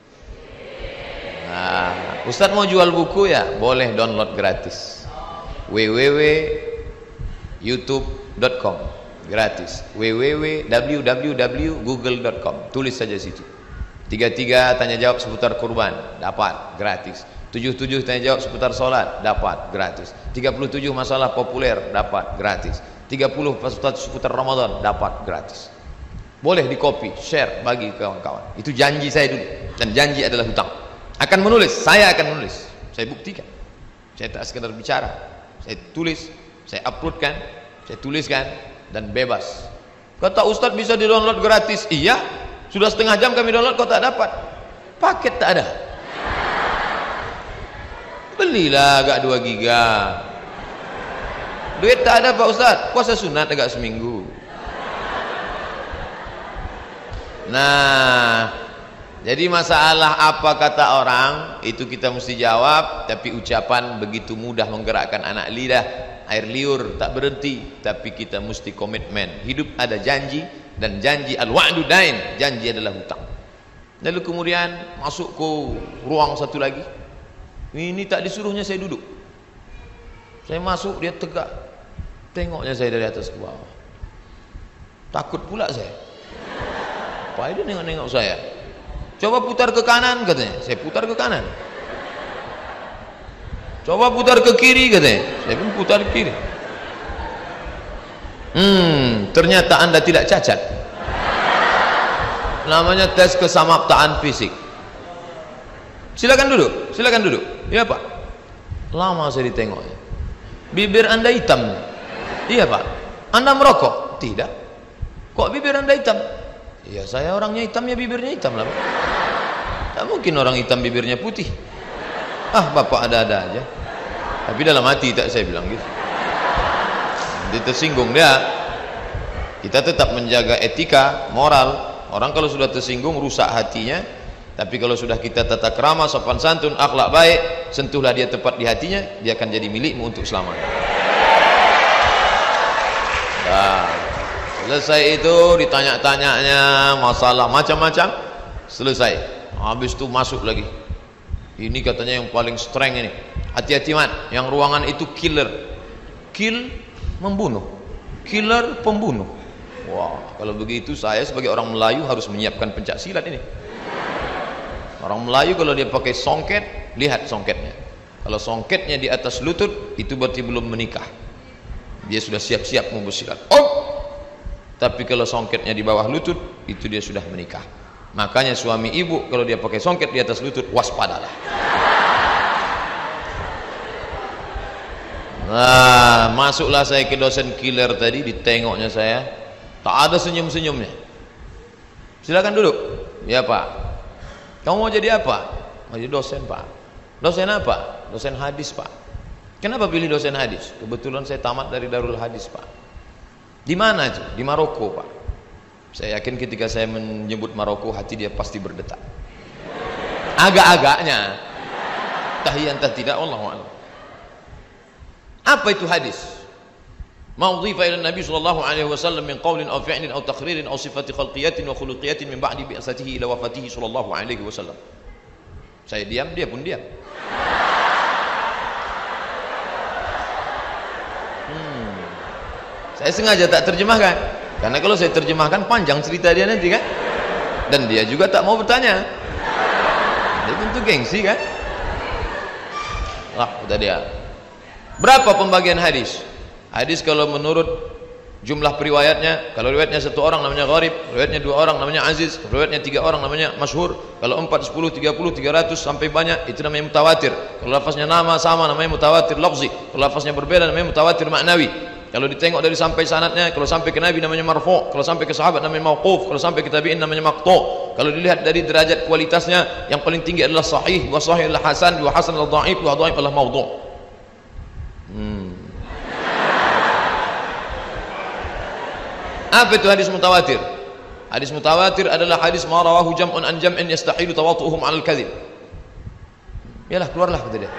Nah, Ustadz mau jual buku ya? Boleh download gratis. w w w titik youtube titik com gratis. w w w titik w w w titik google titik com. Tulis saja situ. tiga tiga tanya jawab seputar kurban, dapat gratis. tujuh tujuh tanya jawab seputar sholat, dapat gratis. tiga puluh tujuh masalah populer, dapat gratis. tiga puluh seputar Ramadan, dapat gratis. Boleh di copy, share, bagi kawan-kawan. Itu janji saya dulu. Dan janji adalah hutang. Akan menulis, saya akan menulis. Saya buktikan. Saya tak sekedar bicara. Saya tulis, saya uploadkan, saya tuliskan, dan bebas. Kata Ustadz bisa di download gratis. Iya, sudah setengah jam kami download, kau tak dapat. Paket tak ada. Belilah agak dua giga. Duit tak ada Pak Ustadz. Puasa sunat agak seminggu. Nah, Jadi masalah apa kata orang itu kita mesti jawab, tapi ucapan begitu mudah menggerakkan anak lidah, air liur tak berhenti, tapi kita mesti komitmen. Hidup ada janji, dan janji al-wa'du dain, janji adalah hutang. Lalu kemudian masuk ke ruang satu lagi. Ini tak disuruhnya saya duduk. Saya masuk, dia tegak. Tengoknya saya dari atas ke bawah. Takut pula saya. Apa dia nengok-nengok saya? Coba putar ke kanan katanya. Saya putar ke kanan. Coba putar ke kiri katanya. Saya pun putar ke kiri. Hmm, ternyata Anda tidak cacat. Namanya tes kesamaptaan fisik. Silakan duduk, silakan duduk. Iya Pak. Lama saya ditengoknya. Bibir Anda hitam. Iya Pak. Anda merokok? Tidak. Kok bibir Anda hitam? Iya, saya orangnya hitam ya bibirnya hitam lah Pak. Tak mungkin orang hitam bibirnya putih. Ah, Bapak ada-ada aja. Tapi dalam hati tak saya bilang gitu. Dia tersinggung dia. Kita tetap menjaga etika, moral. Orang kalau sudah tersinggung rusak hatinya. Tapi kalau sudah kita tata krama, sopan santun, akhlak baik, sentuhlah dia tepat di hatinya, dia akan jadi milikmu untuk selamanya. Nah, selesai itu ditanya-tanyanya masalah macam-macam, selesai. Habis itu masuk lagi. Ini katanya yang paling strength ini. Hati-hati man, yang ruangan itu killer. Kill membunuh. Killer pembunuh. Wah, kalau begitu saya sebagai orang Melayu harus menyiapkan pencak silat ini. Orang Melayu kalau dia pakai songket, lihat songketnya. Kalau songketnya di atas lutut, itu berarti belum menikah. Dia sudah siap-siap mau bersilat. Oh! Tapi kalau songketnya di bawah lutut, itu dia sudah menikah. Makanya suami ibu kalau dia pakai songket di atas lutut, waspadalah. Nah, masuklah saya ke dosen killer tadi, ditengoknya saya, tak ada senyum-senyumnya. Silakan duduk. Ya Pak. Kamu mau jadi apa? Mau jadi dosen Pak. Dosen apa? Dosen hadis Pak. Kenapa pilih dosen hadis? Kebetulan saya tamat dari Darul Hadis Pak. Di mana aja? Di Maroko Pak. Saya yakin ketika saya menyebut Maroko, hati dia pasti berdetak. Agak-agaknya. Tahiyan tah tidak, wallahu a'lam. Apa itu hadis? Ma udhifa ila Nabi sallallahu alaihi wasallam min qaulin aw fi'lin aw taqririn aw sifati khalqiyatin wa khuluqiyatin min ba'di bi'satihi ila wafatihi sallallahu alaihi wasallam. Saya diam, dia pun diam. Hmm. Saya sengaja tak terjemahkan, karena kalau saya terjemahkan panjang cerita dia nanti kan, dan dia juga tak mau bertanya. Dia tentu gengsi kan. Lah, kata dia. Berapa pembagian hadis? Hadis kalau menurut jumlah periwayatnya, kalau riwayatnya satu orang namanya gharib, riwayatnya dua orang namanya aziz, riwayatnya tiga orang namanya masyhur, kalau empat, sepuluh, tiga puluh, tiga ratus sampai banyak itu namanya mutawatir. Kalau lafaznya nama sama namanya mutawatir lafzi, kalau lafaznya berbeda namanya mutawatir maknawi. Kalau ditengok dari sampai sanadnya, kalau sampai ke Nabi namanya marfu', kalau sampai ke sahabat namanya mauquf, kalau sampai ke tabi'in namanya maqtu'. Kalau dilihat dari derajat kualitasnya, yang paling tinggi adalah sahih, wa sahih adalah hasan, wa hasan adalah dhaif, wa dhaif adalah maudhu'. Hmm. Apa itu hadis mutawatir? Hadis mutawatir adalah hadis ma rawahu jam'un an jam'in yastahilu tawatu'uhum 'alal kadhib. Yalah, keluarlah kata dia.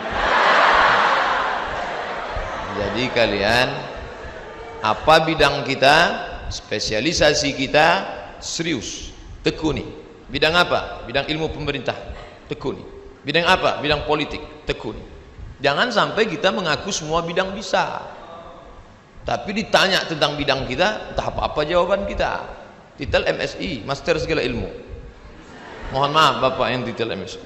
Jadi kalian, apa bidang kita, spesialisasi kita, serius, tekuni. Bidang apa? Bidang ilmu pemerintah, tekuni. Bidang apa? Bidang politik, tekuni. Jangan sampai kita mengaku semua bidang bisa, tapi ditanya tentang bidang kita, entah apa-apa jawaban kita. Titel M S I, Master segala ilmu. Mohon maaf Bapak yang titel M S I.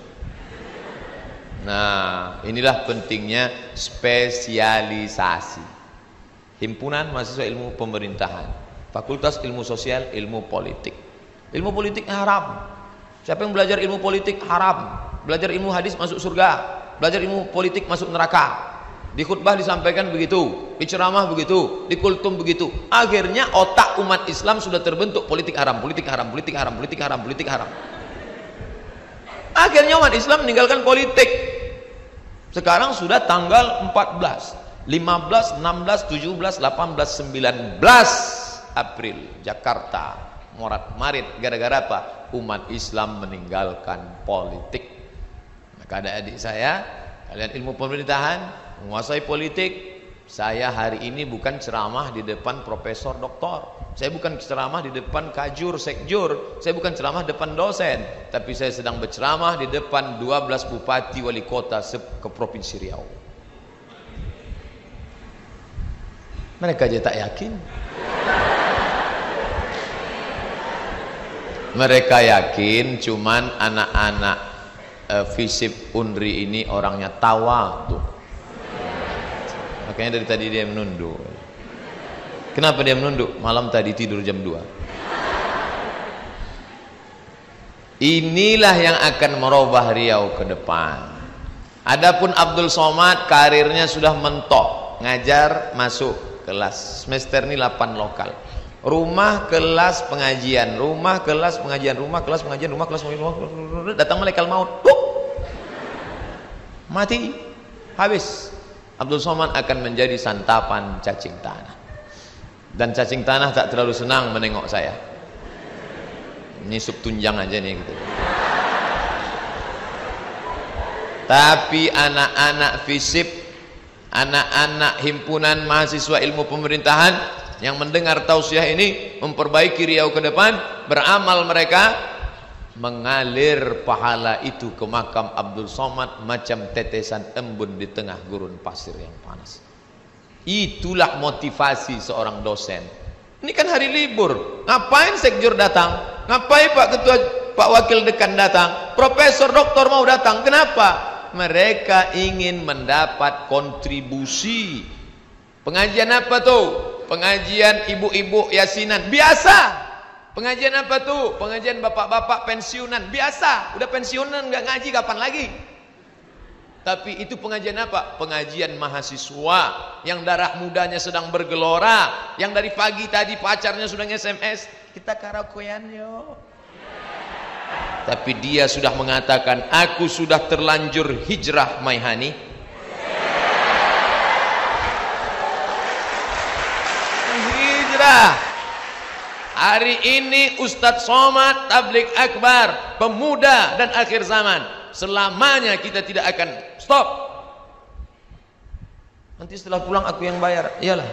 Nah, inilah pentingnya spesialisasi. Himpunan Mahasiswa Ilmu Pemerintahan, Fakultas Ilmu Sosial, Ilmu Politik. Ilmu politik haram. Siapa yang belajar ilmu politik haram. Belajar ilmu hadis masuk surga. Belajar ilmu politik masuk neraka. Di khutbah disampaikan begitu, di ceramah begitu, di kultum begitu. Akhirnya otak umat Islam sudah terbentuk politik haram, politik haram, politik haram, politik haram, politik haram. Akhirnya umat Islam meninggalkan politik. Sekarang sudah tanggal empat belas, lima belas, enam belas, tujuh belas, delapan belas, sembilan belas April, Jakarta morat marit. Gara-gara apa? Umat Islam meninggalkan politik. Maka ada adik saya, kalian ilmu pemerintahan, menguasai politik. Saya hari ini bukan ceramah di depan profesor doktor, saya bukan ceramah di depan kajur sekjur, saya bukan ceramah depan dosen, tapi saya sedang berceramah di depan dua belas bupati wali kota ke Provinsi Riau. Mereka aja tak yakin. Mereka yakin cuman anak-anak uh, FISIP Unri ini orangnya tawa tuh. Makanya dari tadi dia menunduk. Kenapa dia menunduk? Malam tadi tidur jam dua. Inilah yang akan merubah Riau ke depan. Adapun Abdul Somad karirnya sudah mentok, ngajar masuk kelas. Semester ini delapan lokal. Rumah kelas pengajian, rumah kelas pengajian, rumah kelas pengajian, rumah kelas pengajian. Datang malaikat maut. Buk! Mati. Habis. Abdul Somad akan menjadi santapan cacing tanah. Dan cacing tanah tak terlalu senang menengok saya. Nyisup tunjang aja nih gitu. Tapi anak-anak FISIP, anak-anak himpunan mahasiswa ilmu pemerintahan yang mendengar tausiah ini, memperbaiki Riau ke depan, beramal mereka, mengalir pahala itu ke makam Abdul Somad macam tetesan embun di tengah gurun pasir yang panas. Itulah motivasi seorang dosen. Ini kan hari libur, ngapain sekjur datang? Ngapain Pak Ketua, Pak Wakil Dekan datang? Profesor Doktor mau datang, kenapa? Mereka ingin mendapat kontribusi. Pengajian apa tuh? Pengajian ibu-ibu yasinan, biasa. Pengajian apa tuh? Pengajian bapak-bapak pensiunan, biasa. Udah pensiunan nggak ngaji kapan lagi? Tapi itu pengajian apa? Pengajian mahasiswa yang darah mudanya sedang bergelora, yang dari pagi tadi pacarnya sudah nge-S M S, kita karaokean yuk. Tapi dia sudah mengatakan, aku sudah terlanjur hijrah Maihani. Hijrah. Hari ini Ustadz Somad Tabligh Akbar, pemuda dan akhir zaman. Selamanya kita tidak akan stop. Nanti setelah pulang aku yang bayar. Iyalah.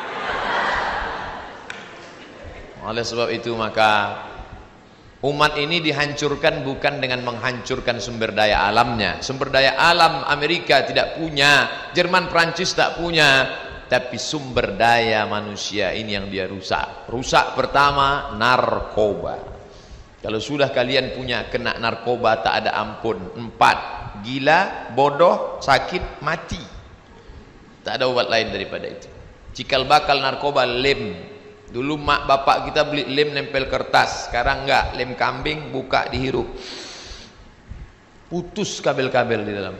Oleh sebab itu maka umat ini dihancurkan bukan dengan menghancurkan sumber daya alamnya. Sumber daya alam Amerika tidak punya, Jerman Prancis tak punya. Tapi sumber daya manusia ini yang dia rusak. Rusak pertama, narkoba. Kalau sudah kalian punya kena narkoba tak ada ampun. Empat, gila, bodoh, sakit, mati. Tak ada obat lain daripada itu. Cikal bakal narkoba lem. Dulu mak bapak kita beli lem nempel kertas. Sekarang enggak, lem kambing buka dihirup. Putus kabel-kabel di dalam.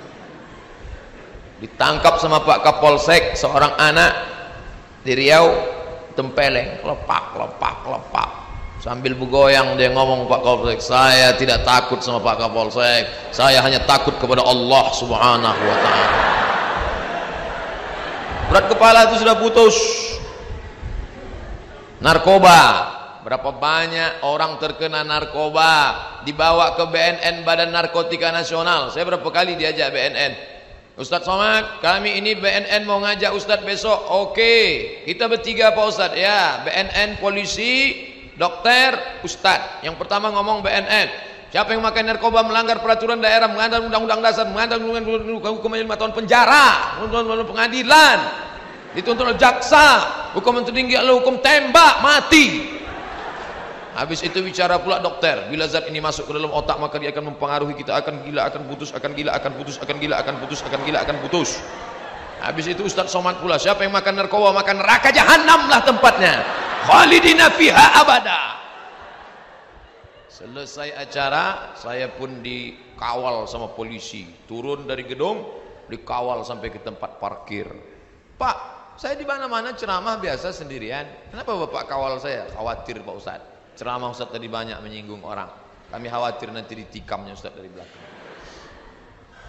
Ditangkap sama Pak Kapolsek seorang anak di Riau, tempeleng, lepak, lepak, lepak. Sambil bergoyang dia ngomong, Pak Kapolsek, saya tidak takut sama Pak Kapolsek, saya hanya takut kepada Allah Subhanahu wa Ta'ala. Berat kepala itu sudah putus. Narkoba, berapa banyak orang terkena narkoba, dibawa ke B N N, Badan Narkotika Nasional. Saya berapa kali diajak B N N, Ustadz Somad, kami ini B N N mau ngajak Ustadz besok. Oke, kita bertiga Pak Ustadz. Ya, B N N, polisi, dokter, Ustadz. Yang pertama ngomong B N N. Siapa yang makan narkoba, melanggar peraturan daerah, melanggar undang-undang dasar, melanggar hukuman lima tahun penjara, hukuman pengadilan, dituntut oleh jaksa, hukuman tertinggi adalah hukum tembak, mati. Habis itu bicara pula dokter, bila zat ini masuk ke dalam otak maka dia akan mempengaruhi kita, akan gila, akan putus, akan gila, akan putus, akan gila, akan putus, akan gila, akan putus. Habis itu Ustadz Somad pula, siapa yang makan narkoba makan neraka jahanam lah tempatnya, khalidina fiha abada. Selesai acara, saya pun dikawal sama polisi, turun dari gedung, dikawal sampai ke tempat parkir. Pak, saya di mana-mana ceramah biasa sendirian, kenapa Bapak kawal saya? Khawatir Pak Ustadz, ceramah Ustadz tadi banyak menyinggung orang, kami khawatir nanti ditikamnya Ustadz dari belakang.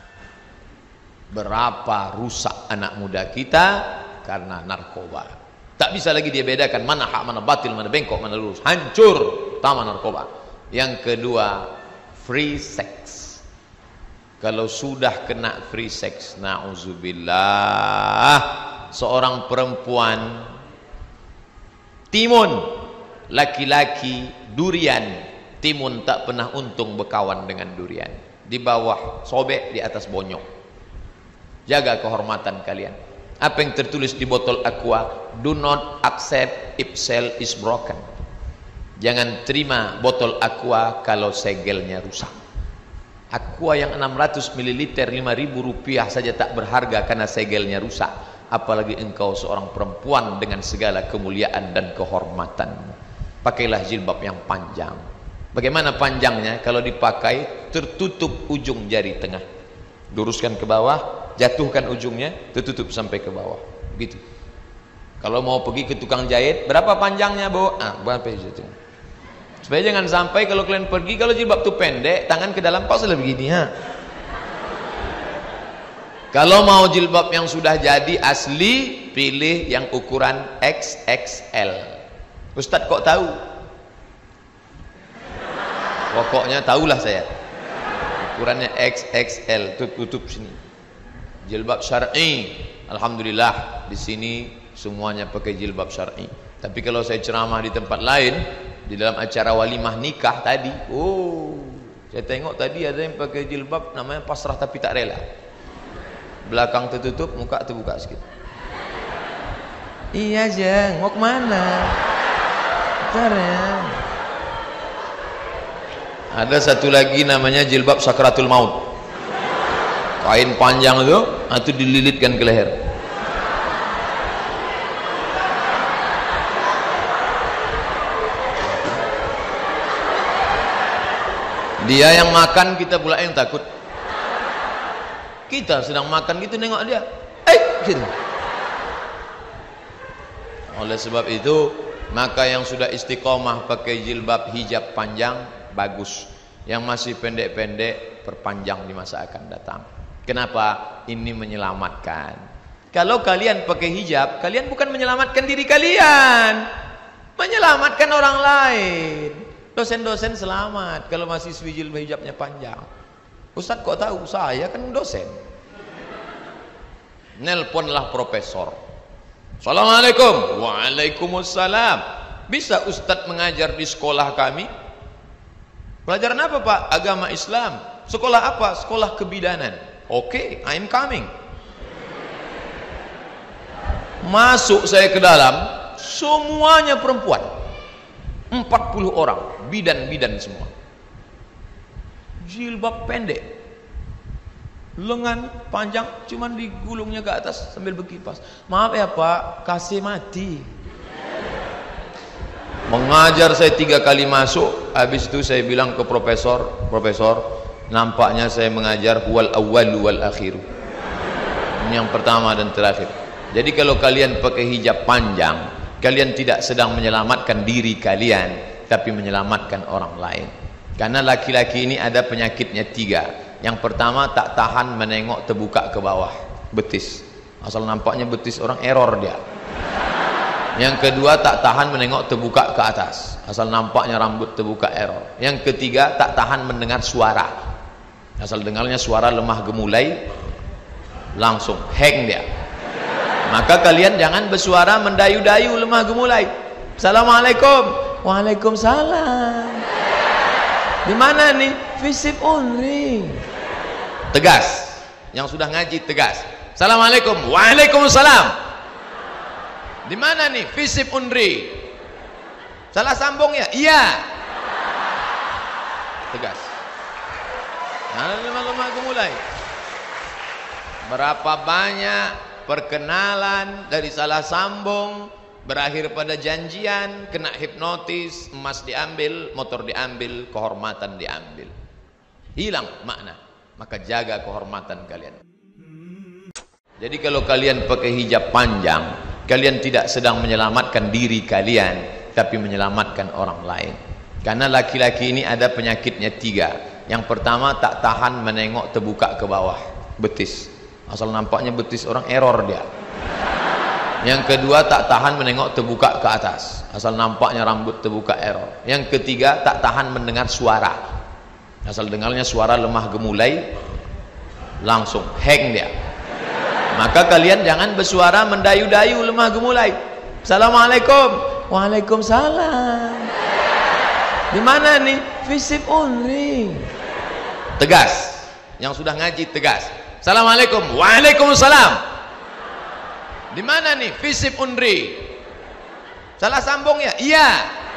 Berapa rusak anak muda kita karena narkoba. Tak bisa lagi dia bedakan mana hak, mana batil, mana bengkok, mana lurus. Hancur taman narkoba. Yang kedua, free sex. Kalau sudah kena free sex, na'udzubillah, seorang perempuan timun, laki-laki durian, timun tak pernah untung berkawan dengan durian. Di bawah sobek, di atas bonyok. Jaga kehormatan kalian. Apa yang tertulis di botol aqua? Do not accept if cell is broken. Jangan terima botol aqua kalau segelnya rusak. Aqua yang enam ratus mililiter lima ribu rupiah saja tak berharga karena segelnya rusak. Apalagi engkau seorang perempuan dengan segala kemuliaan dan kehormatanmu. Pakailah jilbab yang panjang. Bagaimana panjangnya? Kalau dipakai tertutup ujung jari tengah. Luruskan ke bawah, jatuhkan ujungnya, tertutup sampai ke bawah. Gitu. Kalau mau pergi ke tukang jahit, berapa panjangnya, Bu? Ah, berapa itu? Supaya jangan sampai kalau kalian pergi, kalau jilbab itu pendek, tangan ke dalam pas lebih begini, ha. Kalau mau jilbab yang sudah jadi asli, pilih yang ukuran X X L. Ustadz kok tahu? Pokoknya tahulah saya. Ukurannya X X L, tutup sini. Jilbab syar'i, alhamdulillah di sini semuanya pakai jilbab syar'i. Tapi kalau saya ceramah di tempat lain, di dalam acara walimah nikah tadi, oh, saya tengok tadi ada yang pakai jilbab namanya pasrah tapi tak rela. Belakang tertutup, muka terbuka sedikit. Iya Jeng, mau kemana? Bentar ya. Ada satu lagi namanya jilbab sakratul maut. Kain panjang itu, itu dililitkan ke leher. Dia yang makan, kita pula yang takut. Kita sedang makan gitu nengok dia, eh gitu. Oleh sebab itu, maka yang sudah istiqomah pakai jilbab hijab panjang bagus. Yang masih pendek-pendek perpanjang di masa akan datang. Kenapa? Ini menyelamatkan. Kalau kalian pakai hijab, kalian bukan menyelamatkan diri kalian, menyelamatkan orang lain. Dosen-dosen selamat kalau masih jilbab hijabnya panjang. Ustadz kok tahu? Saya kan dosen. Nelponlah profesor. Assalamualaikum. Waalaikumsalam. Bisa Ustadz mengajar di sekolah kami? Pelajaran apa Pak? Agama Islam. Sekolah apa? Sekolah kebidanan. Oke, okay, I'm coming. Masuk saya ke dalam, semuanya perempuan. empat puluh orang, bidan-bidan semua. Jilbab pendek, lengan panjang, cuman digulungnya ke atas sambil berkipas. Maaf ya Pak, kasih mati. Mengajar saya tiga kali masuk, habis itu saya bilang ke profesor, profesor, nampaknya saya mengajar wal awwal wal akhir. Ini yang pertama dan terakhir. Jadi kalau kalian pakai hijab panjang, kalian tidak sedang menyelamatkan diri kalian, tapi menyelamatkan orang lain. Karena laki-laki ini ada penyakitnya tiga. Yang pertama, tak tahan menengok terbuka ke bawah, betis. Asal nampaknya betis orang, error dia. Yang kedua, tak tahan menengok terbuka ke atas, asal nampaknya rambut terbuka, error. Yang ketiga, tak tahan mendengar suara, asal dengarnya suara lemah gemulai, langsung hang dia. Maka kalian jangan bersuara mendayu-dayu lemah gemulai. Assalamualaikum. Waalaikumsalam. Di mana nih? Visip Unri. Tegas. Yang sudah ngaji tegas. Assalamualaikum. Waalaikumsalam. Di mana nih? Visip Unri. Salah sambung ya? Iya. Tegas. Nah, lemah-lemah gemulai. Berapa banyak perkenalan dari salah sambung berakhir pada janjian, kena hipnotis, emas diambil, motor diambil, kehormatan diambil, hilang makna. Maka jaga kehormatan kalian. Jadi kalau kalian pakai hijab panjang, kalian tidak sedang menyelamatkan diri kalian, tapi menyelamatkan orang lain. Karena laki-laki ini ada penyakitnya tiga. Yang pertama, tak tahan menengok terbuka ke bawah, betis. Asal nampaknya betis orang, error dia. Yang kedua, tak tahan menengok terbuka ke atas, asal nampaknya rambut terbuka error. Yang ketiga, tak tahan mendengar suara, asal dengarnya suara lemah gemulai, langsung hang dia. Maka kalian jangan bersuara mendayu-dayu lemah gemulai. Assalamualaikum. Waalaikumsalam. Di mana nih? Visip only. Tegas. Yang sudah ngaji tegas. Assalamualaikum. Waalaikumsalam. Di mana nih? Visip unri. Salah sambung ya? Iya.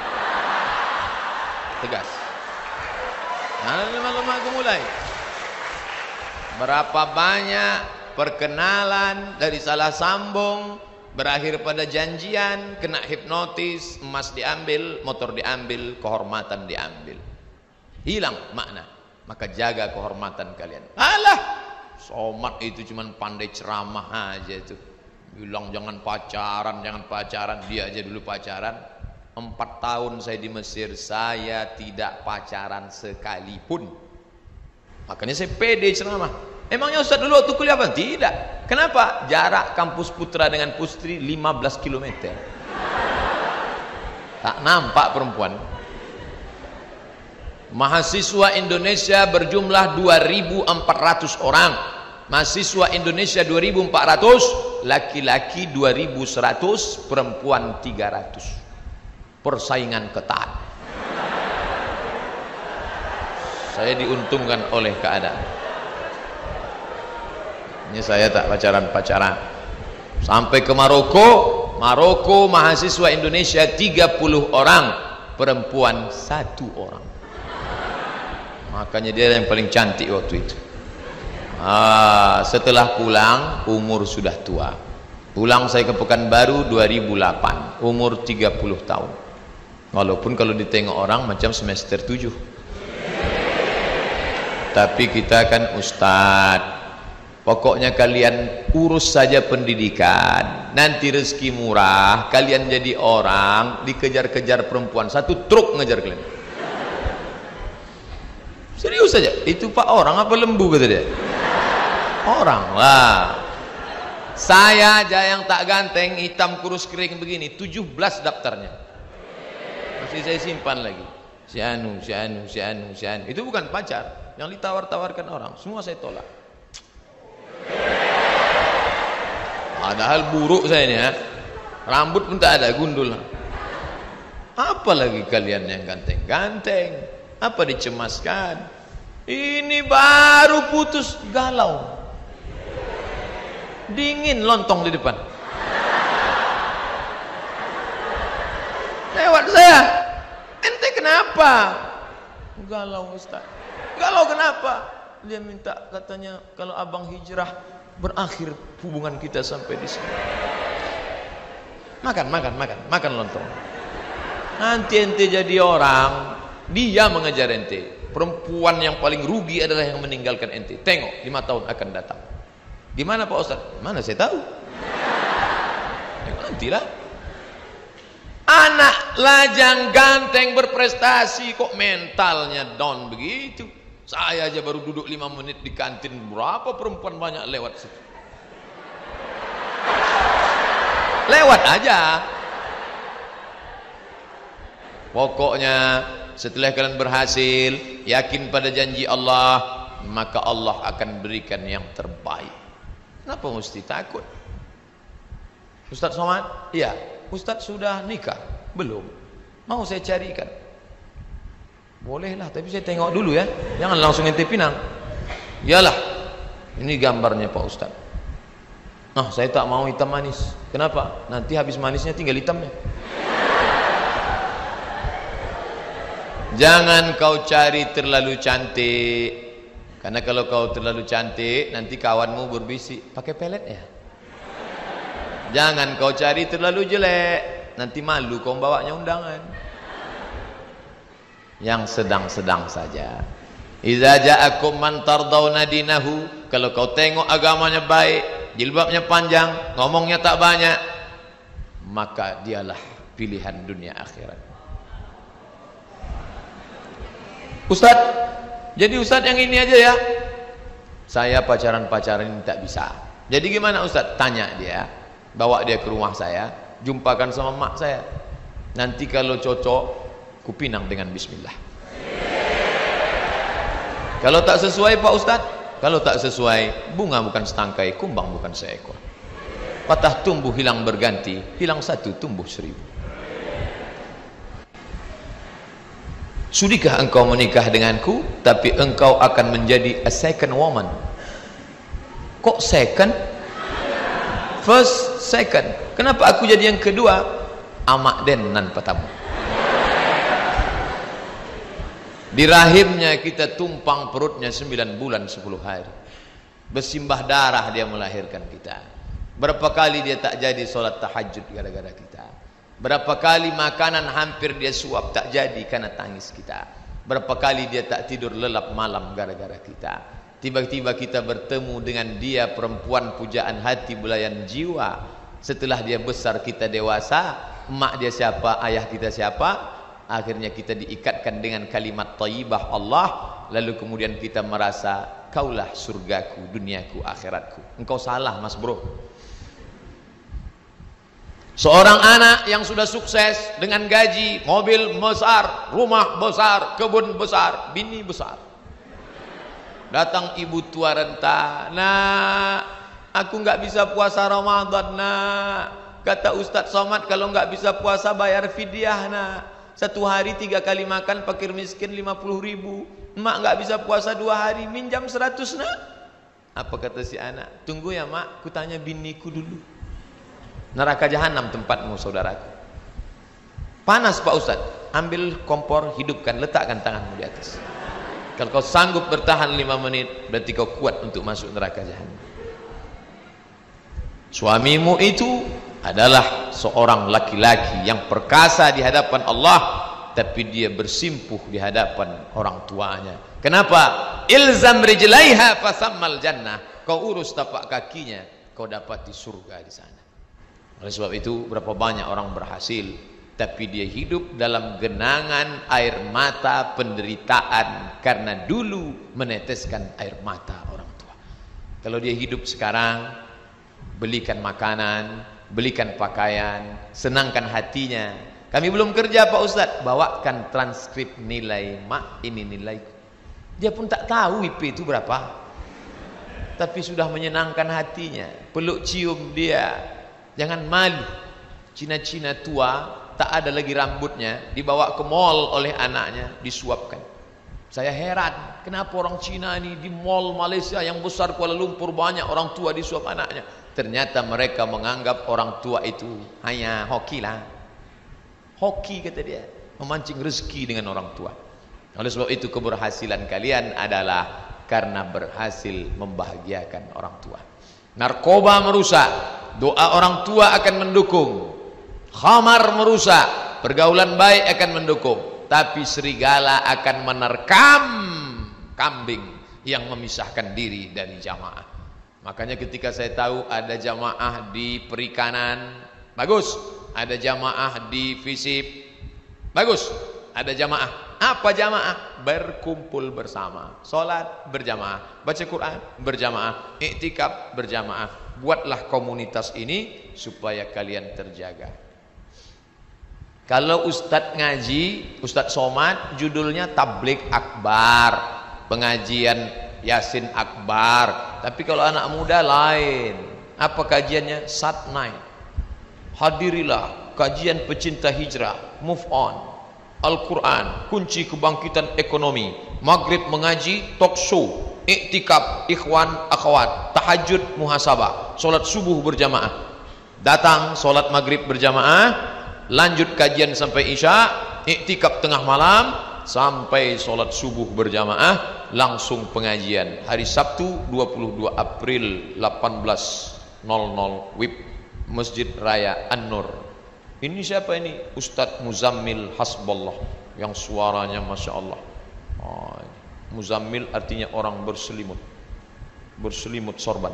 Tegas. Nah, lemah-lemah gemulai. Berapa banyak perkenalan dari salah sambung berakhir pada janjian, kena hipnotis, emas diambil, motor diambil, kehormatan diambil, hilang makna. Maka jaga kehormatan kalian. Alah, Somad itu cuman pandai ceramah aja itu, bilang jangan pacaran, jangan pacaran. Dia aja dulu pacaran. Empat tahun saya di Mesir, saya tidak pacaran sekalipun. Makanya saya pede ceramah. Emangnya Ustaz dulu waktu kuliah apa? Tidak. Kenapa? Jarak kampus putra dengan putri lima belas kilometer. Tak nampak perempuan. Mahasiswa Indonesia berjumlah dua ribu empat ratus orang. Mahasiswa Indonesia dua ribu empat ratus, laki-laki dua ribu seratus, perempuan tiga ratus. Persaingan ketat. Saya diuntungkan oleh keadaan. Ini saya tak pacaran-pacaran. Sampai ke Maroko. Maroko mahasiswa Indonesia tiga puluh orang, perempuan satu orang. Makanya dia yang paling cantik waktu itu. Ah, setelah pulang umur sudah tua. Pulang saya ke Pekanbaru dua ribu delapan, umur tiga puluh tahun. Walaupun kalau ditengok orang macam semester tujuh. Tapi kita kan ustadz. Pokoknya kalian urus saja pendidikan, nanti rezeki murah, kalian jadi orang, dikejar-kejar perempuan, satu truk ngejar kalian. Serius saja, itu Pak orang apa lembu kata dia? Orang lah. Saya aja yang tak ganteng, hitam kurus kering begini, tujuh belas daftarnya. Masih saya simpan lagi. Si Anu, si Anu, si Anu, si Anu. Itu bukan pacar, yang ditawar-tawarkan orang, semua saya tolak. Padahal buruk saya ini ya. Rambut pun tak ada, gundul. Apalagi kalian yang ganteng-ganteng, apa dicemaskan? Ini baru putus galau, dingin lontong di depan. Lewat saya, ente kenapa? Galau Ustaz. Galau kenapa? Dia minta katanya kalau abang hijrah berakhir hubungan kita sampai di sini. Makan, makan, makan, makan lontong. Nanti ente jadi orang, dia mengejar ente. Perempuan yang paling rugi adalah yang meninggalkan ente. Tengok, lima tahun akan datang. Gimana Pak Ustaz? Mana saya tahu. Ya, nantilah. Anak lajang ganteng berprestasi kok mentalnya down begitu. Saya aja baru duduk lima menit di kantin, berapa perempuan banyak lewat situ. Lewat aja. Pokoknya setelah kalian berhasil, yakin pada janji Allah, maka Allah akan berikan yang terbaik. Kenapa mesti takut? Ustaz Somad? Iya. Ustaz sudah nikah? Belum. Mau saya carikan? Bolehlah, tapi saya tengok dulu ya. Jangan langsung ente pinang. Iyalah, ini gambarnya Pak Ustaz. Nah, saya tak mau hitam manis. Kenapa? Nanti habis manisnya tinggal hitamnya. Jangan kau cari terlalu cantik, karena kalau kau terlalu cantik nanti kawanmu berbisik, pakai pelet ya. Jangan kau cari terlalu jelek, nanti malu kau bawanya undangan. Yang sedang-sedang saja. Idza ja'akum man tardawna dinahu, kalau kau tengok agamanya baik, jilbabnya panjang, ngomongnya tak banyak, maka dialah pilihan dunia akhirat. Ustaz, jadi Ustaz yang ini aja ya. Saya pacaran-pacaran ini tak bisa. Jadi gimana Ustaz? Tanya dia. bawa dia ke rumah saya, jumpakan sama mak saya. Nanti kalau cocok, kupinang dengan bismillah. Kalau tak sesuai Pak Ustadz, kalau tak sesuai, bunga bukan setangkai, kumbang bukan seekor. Patah tumbuh hilang berganti, hilang satu tumbuh seribu. Sudikah engkau menikah denganku, tapi engkau akan menjadi a second woman? Kok second? First, second. Kenapa aku jadi yang kedua? Amak den nan patamu. Di rahimnya kita tumpang perutnya sembilan bulan sepuluh hari. Bersimbah darah dia melahirkan kita. Berapa kali dia tak jadi solat tahajud gara-gara kita. Berapa kali makanan hampir dia suap tak jadi karena tangis kita. Berapa kali dia tak tidur lelap malam gara-gara kita. Tiba-tiba kita bertemu dengan dia, perempuan pujaan hati, belayan jiwa. Setelah dia besar kita dewasa, emak dia siapa, ayah kita siapa, akhirnya kita diikatkan dengan kalimat thayyibah Allah. Lalu kemudian kita merasa, kaulah surgaku, duniaku, akhiratku. Engkau salah mas bro. Seorang anak yang sudah sukses dengan gaji, mobil besar, rumah besar, kebun besar, bini besar. Datang ibu tua renta, nak, aku nggak bisa puasa Ramadan, nak. Kata Ustadz Somad, kalau nggak bisa puasa bayar fidyah, nak. Satu hari tiga kali makan, fakir miskin lima puluh ribu. Mak nggak bisa puasa dua hari, minjam seratus, nak. Apa kata si anak? Tunggu ya mak, ku tanya biniku dulu. Neraka jahanam tempatmu saudaraku. Panas Pak Ustadz, ambil kompor, hidupkan, letakkan tanganmu di atas. Kalau kau sanggup bertahan lima menit, berarti kau kuat untuk masuk neraka jahanam. Suamimu itu adalah seorang laki-laki yang perkasa di hadapan Allah, tapi dia bersimpuh di hadapan orang tuanya. Kenapa? Ilzam rijlaiha fasammal jannah. Kau urus tapak kakinya, kau dapati surga di sana. Oleh sebab itu, berapa banyak orang berhasil, tapi dia hidup dalam genangan air mata penderitaan karena dulu meneteskan air mata orang tua. Kalau dia hidup sekarang, belikan makanan, belikan pakaian, senangkan hatinya. Kami belum kerja Pak Ustadz, bawakan transkrip nilai, mak ini nilaiku. Dia pun tak tahu I P itu berapa, tapi sudah menyenangkan hatinya. Peluk cium dia, jangan malu. Cina-cina tua tak ada lagi rambutnya, dibawa ke mall oleh anaknya, disuapkan. Saya heran, kenapa orang Cina ini di mall Malaysia yang besar Kuala Lumpur banyak orang tua disuap anaknya. Ternyata mereka menganggap orang tua itu hanya hoki lah. Hoki kata dia, memancing rezeki dengan orang tua. Oleh sebab itu keberhasilan kalian adalah karena berhasil membahagiakan orang tua. Narkoba merusak, doa orang tua akan mendukung. Khamar merusak, pergaulan baik akan mendukung. Tapi serigala akan menerkam kambing yang memisahkan diri dari jamaah. Makanya ketika saya tahu ada jamaah di perikanan, bagus. Ada jamaah di fisip, bagus. Ada jamaah. Apa jamaah? Berkumpul bersama, sholat berjamaah, baca Quran berjamaah, iktikaf berjamaah. Buatlah komunitas ini supaya kalian terjaga. Kalau Ustadz ngaji, Ustadz Somad, judulnya tablik akbar, pengajian Yasin akbar. Tapi kalau anak muda lain. Apa kajiannya? Sat night. Hadirilah kajian pecinta hijrah, move on, Al-Quran, kunci kebangkitan ekonomi, maghrib mengaji, talk show, iktikaf, ikhwan, akhwat, tahajud, muhasabah, solat subuh berjamaah. Datang solat maghrib berjamaah, lanjut kajian sampai isya, iktikaf tengah malam, sampai solat subuh berjamaah, langsung pengajian. Hari Sabtu dua puluh dua April delapan belas nol nol W I P Masjid Raya An-Nur. Ini siapa ini? Ustadz Muzammil Hasballah, yang suaranya Masya Allah. Oh, Muzammil artinya orang berselimut, berselimut sorban.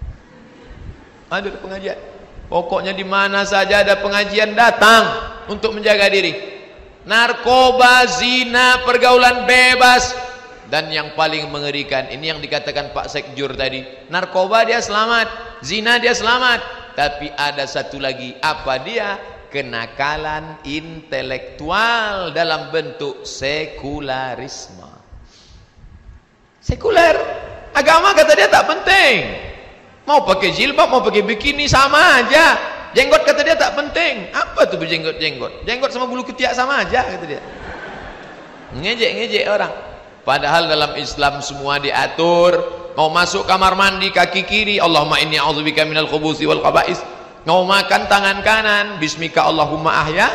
Ada pengajian. Pokoknya di mana saja ada pengajian, datang untuk menjaga diri. Narkoba, zina, pergaulan bebas. Dan yang paling mengerikan, ini yang dikatakan Pak Sekjur tadi, narkoba dia selamat, zina dia selamat, Tapi ada satu lagi, apa dia? Kenakalan intelektual dalam bentuk sekularisme. Sekuler, agama kata dia tak penting. Mau pakai jilbab, mau pakai bikini sama aja. Jenggot kata dia tak penting. Apa tuh berjenggot-jenggot? Jenggot sama bulu ketiak sama aja kata dia. Ngejek-ngejek orang. Padahal dalam Islam semua diatur. Mau masuk kamar mandi kaki kiri, Allahumma inni a'udzubika minal khubuthi wal khaba'is. Mau makan tangan kanan, bismika Allahumma ahya.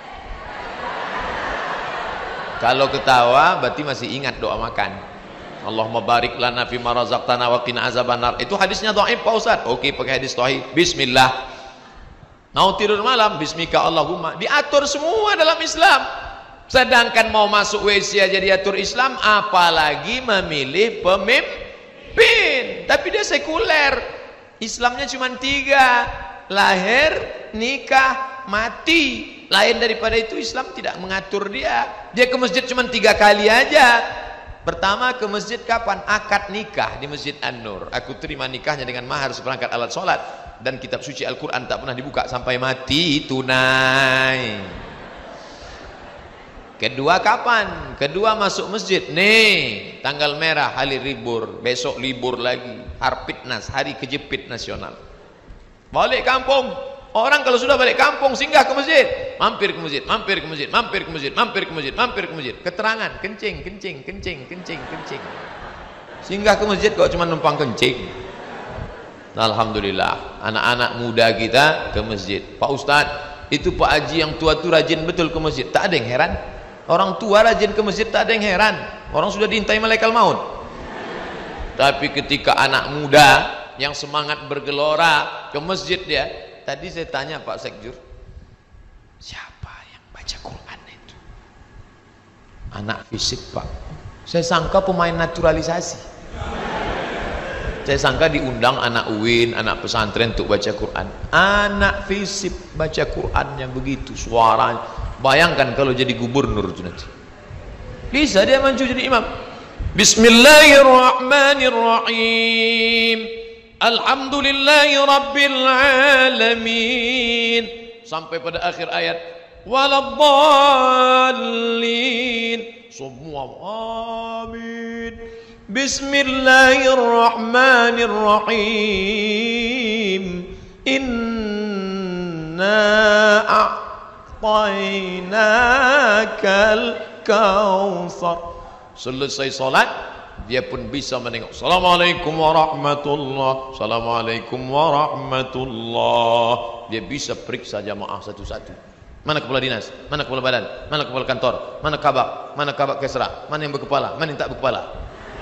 Kalau ketawa berarti masih ingat doa makan. Allahumma barik lana fima razaqtana wa qina azabannar. Itu hadisnya dhaif Pak Ustaz. Oke, pakai hadis sahih. Bismillah. Mau tidur malam, bismika Allahumma. Diatur semua dalam Islam. Sedangkan mau masuk W C aja diatur Islam, apalagi memilih pemimpin. Tapi dia sekuler. Islamnya cuma tiga: lahir, nikah, mati. Lain daripada itu Islam tidak mengatur dia. Dia ke masjid cuma tiga kali aja. Pertama ke masjid kapan? Akad nikah di Masjid An-Nur. Aku terima nikahnya dengan mahar seperangkat alat sholat, dan kitab suci Al-Quran tak pernah dibuka sampai mati, tunai. Kedua kapan? Kedua masuk masjid, nih tanggal merah hari libur, besok libur lagi, Harpitnas, hari kejepit nasional. Balik kampung. Orang kalau sudah balik kampung singgah ke masjid, mampir ke masjid, mampir ke masjid, mampir ke masjid, mampir ke masjid, mampir ke masjid. Keterangan, kencing, kencing, kencing, kencing, kencing. Singgah ke masjid kok cuma numpang kencing. Alhamdulillah, anak-anak muda kita ke masjid. Pak Ustadz, itu Pak Haji yang tua tu rajin betul ke masjid. Tak ada yang heran. Orang tua rajin ke masjid tak ada yang heran. Orang sudah diintai malaikat maut. Tapi ketika anak muda yang semangat bergelora ke masjid dia. Tadi saya tanya Pak Sekjur, siapa yang baca Quran itu? Anak fisik Pak. Saya sangka pemain naturalisasi. Saya sangka diundang anak U I N, anak pesantren untuk baca Quran. Anak fisik baca Quran yang begitu suaranya. Bayangkan kalau jadi gubernur itu nanti. Bisa dia maju jadi imam. Bismillahirrahmanirrahim. Alhamdulillahi Rabbil Alamin. Sampai pada akhir ayat waladdallin. Semua amin. Bismillahirrahmanirrahim. Inna a'tainakal kautsar. Selesai salat, dia pun bisa menengok. Assalamualaikum warahmatullah. Assalamualaikum warahmatullah. Dia bisa periksa jamaah satu-satu. Mana kepala dinas? Mana kepala badan? Mana kepala kantor? Mana kabak? Mana kabak kesra? Mana yang berkepala? Mana yang tak berkepala?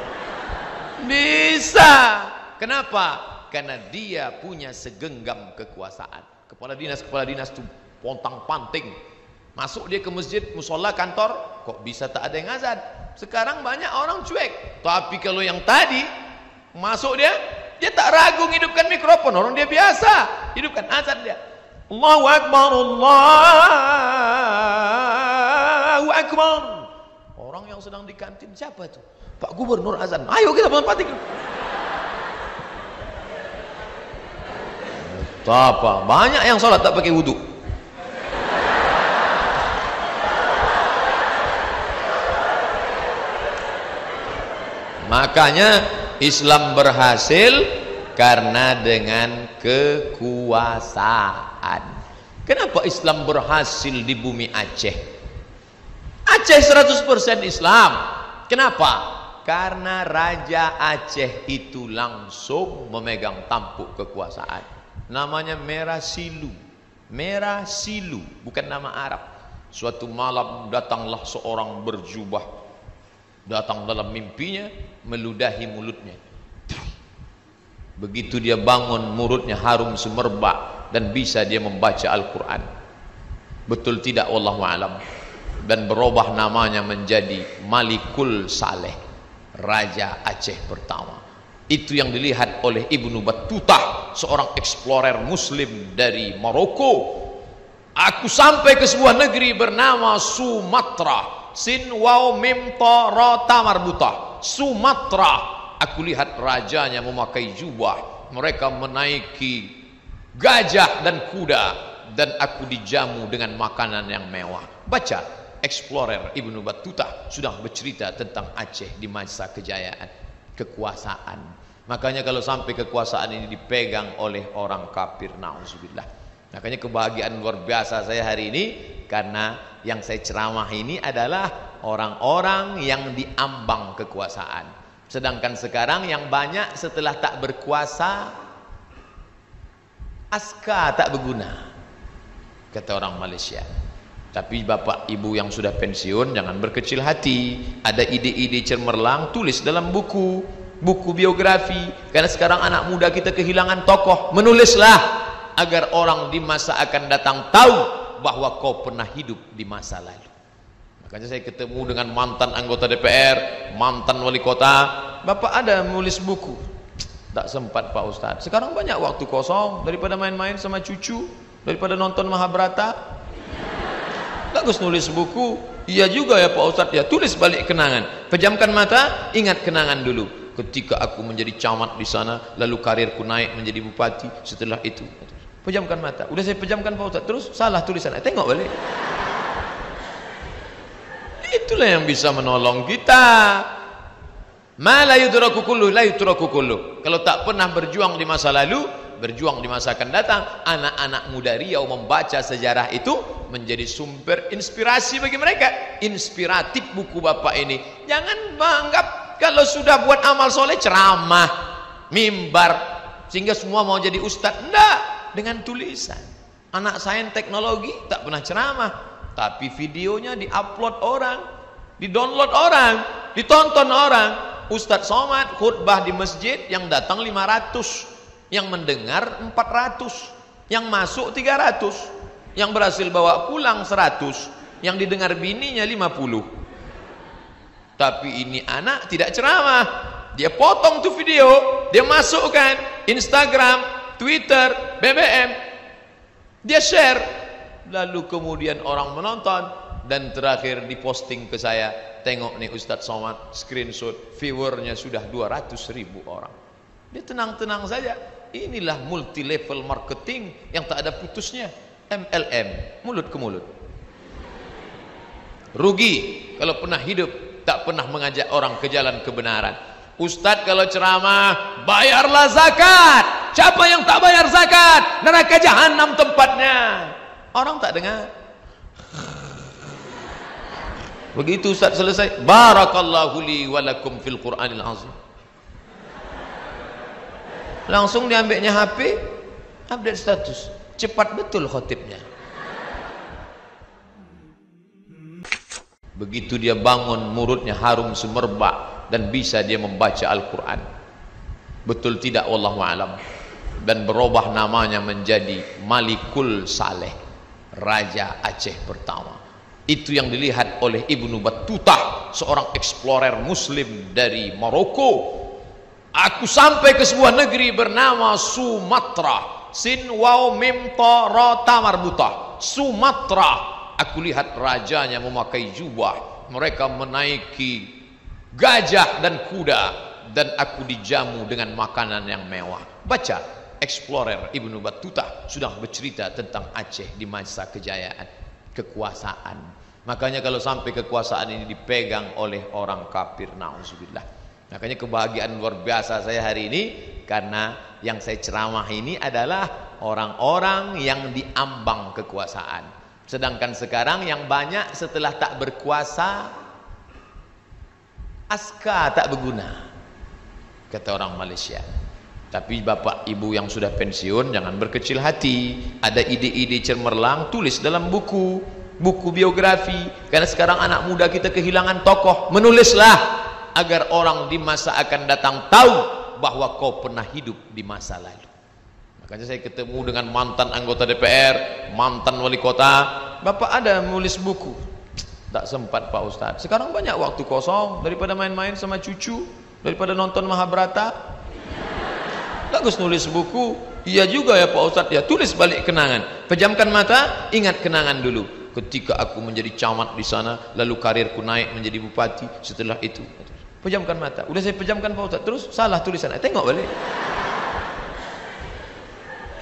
Bisa. Kenapa? Karena dia punya segenggam kekuasaan. Kepala dinas, kepala dinas itu pontang panting. Masuk dia ke masjid, musola, kantor, kok bisa tak ada yang azan? Sekarang banyak orang cuek. Tapi kalau yang tadi masuk dia, dia tak ragu hidupkan mikrofon. Orang dia biasa hidupkan azan dia. Allahu Akbar, Allahu Akbar. Orang yang sedang di kantin siapa itu? Pak Gubernur azan. Ayo kita menempatin. Apa? Banyak yang sholat tak pakai wudhu. Makanya Islam berhasil karena dengan kekuasaan. Kenapa Islam berhasil di bumi Aceh? Aceh seratus persen Islam. Kenapa? Karena Raja Aceh itu langsung memegang tampuk kekuasaan. Namanya Merah Silu. Merah Silu, bukan nama Arab. Suatu malam datanglah seorang berjubah, datang dalam mimpinya, meludahi mulutnya. Begitu dia bangun, mulutnya harum semerbak dan bisa dia membaca Al-Quran. Betul tidak? Wallahu a'lam. Dan berubah namanya menjadi Malikul Saleh, Raja Aceh pertama. Itu yang dilihat oleh Ibnu Battutah, seorang explorer muslim dari Maroko. Aku sampai ke sebuah negeri bernama Sumatra. Sin waw mim ta ra ta marbutah. Sumatra. Aku lihat rajanya memakai jubah. Mereka menaiki gajah dan kuda, dan aku dijamu dengan makanan yang mewah. Baca, Explorer Ibnu Battuta sudah bercerita tentang Aceh di masa kejayaan, kekuasaan. Makanya kalau sampai kekuasaan ini dipegang oleh orang kafir, na'udzubillah. Makanya kebahagiaan luar biasa saya hari ini, karena yang saya ceramah ini adalah orang-orang yang diambang kekuasaan. Sedangkan sekarang yang banyak setelah tak berkuasa, aska tak berguna, kata orang Malaysia. Tapi bapak ibu yang sudah pensiun jangan berkecil hati. Ada ide-ide cemerlang, tulis dalam buku, buku biografi. Karena sekarang anak muda kita kehilangan tokoh, menulislah agar orang di masa akan datang tahu bahwa kau pernah hidup di masa lalu. Makanya saya ketemu dengan mantan anggota D P R, mantan wali kota. Bapak ada menulis buku? Tak sempat Pak Ustadz. Sekarang banyak waktu kosong, daripada main-main sama cucu, daripada nonton Mahabharata. Bagus nulis buku. Iya juga ya Pak Ustadz, ya tulis balik kenangan. Pejamkan mata, ingat kenangan dulu. Ketika aku menjadi camat di sana, lalu karirku naik menjadi bupati. Setelah itu, pejamkan mata. Udah saya pejamkan Pak Ustadz, terus salah tulisan. Eh, tengok balik. Itulah yang bisa menolong kita. Ma la yudraku kullu la yutraku kullu. Kalau tak pernah berjuang di masa lalu, berjuang di masa akan datang. Anak-anak muda Riau membaca sejarah itu menjadi sumber inspirasi bagi mereka. Inspiratif buku bapak ini. Jangan menganggap kalau sudah buat amal soleh ceramah, mimbar, sehingga semua mau jadi ustadz. Enggak, dengan tulisan. Anak sains teknologi tak pernah ceramah, tapi videonya diupload orang, didownload orang, ditonton orang. Ustadz Somad khutbah di masjid, yang datang lima ratus, yang mendengar empat ratus, yang masuk tiga ratus, yang berhasil bawa pulang seratus, yang didengar bininya lima puluh. Tapi ini anak tidak ceramah, dia potong tuh video, dia masukkan Instagram, Twitter, B B M, dia share, lalu kemudian orang menonton, dan terakhir diposting ke saya. Tengok nih Ustadz Somad, screenshot, viewernya sudah dua ratus ribu orang. Dia tenang-tenang saja. Inilah multi level marketing yang tak ada putusnya. M L M, mulut ke mulut. Rugi kalau pernah hidup tak pernah mengajak orang ke jalan kebenaran. Ustadz kalau ceramah, bayarlah zakat. Siapa yang tak bayar zakat, neraka jahanam tempatnya. Orang tak dengar. Begitu Ustaz selesai, barakallahu li wa lakum fil Qur'anil azim. Langsung diambilnya H P, update status. Cepat betul khotibnya. Begitu dia bangun, mulutnya harum semerbak dan bisa dia membaca Al-Qur'an. Betul tidak, wallahu a'lam. Dan berubah namanya menjadi Malikul Saleh, Raja Aceh pertama. Itu yang dilihat oleh Ibnu Battuta, seorang explorer muslim dari Maroko. Aku sampai ke sebuah negeri bernama Sumatra. Sin waw mim ta ra ta marbuta. Sumatra. Aku lihat rajanya memakai jubah. Mereka menaiki gajah dan kuda, dan aku dijamu dengan makanan yang mewah. Baca, Explorer Ibnu Battuta sudah bercerita tentang Aceh di masa kejayaan, kekuasaan. Makanya kalau sampai kekuasaan ini dipegang oleh orang kafir, na'udzubillah. Makanya kebahagiaan luar biasa saya hari ini, karena yang saya ceramah ini adalah orang-orang yang diambang kekuasaan. Sedangkan sekarang yang banyak setelah tak berkuasa, aska tak berguna, kata orang Malaysia. Tapi bapak ibu yang sudah pensiun jangan berkecil hati. Ada ide-ide cemerlang, tulis dalam buku, buku biografi. Karena sekarang anak muda kita kehilangan tokoh, menulislah agar orang di masa akan datang tahu bahwa kau pernah hidup di masa lalu. Makanya saya ketemu dengan mantan anggota D P R, mantan wali kota. Bapak ada menulis buku? Tak sempat Pak Ustadz. Sekarang banyak waktu kosong, daripada main-main sama cucu, daripada nonton Mahabharata. Bagus nulis buku. Iya juga ya Pak Ustadz, ya tulis balik kenangan. Pejamkan mata, ingat kenangan dulu. Ketika aku menjadi camat di sana, lalu karirku naik menjadi bupati. Setelah itu, pejamkan mata. Udah saya pejamkan Pak Ustadz, terus salah tulisan. Eh, tengok balik.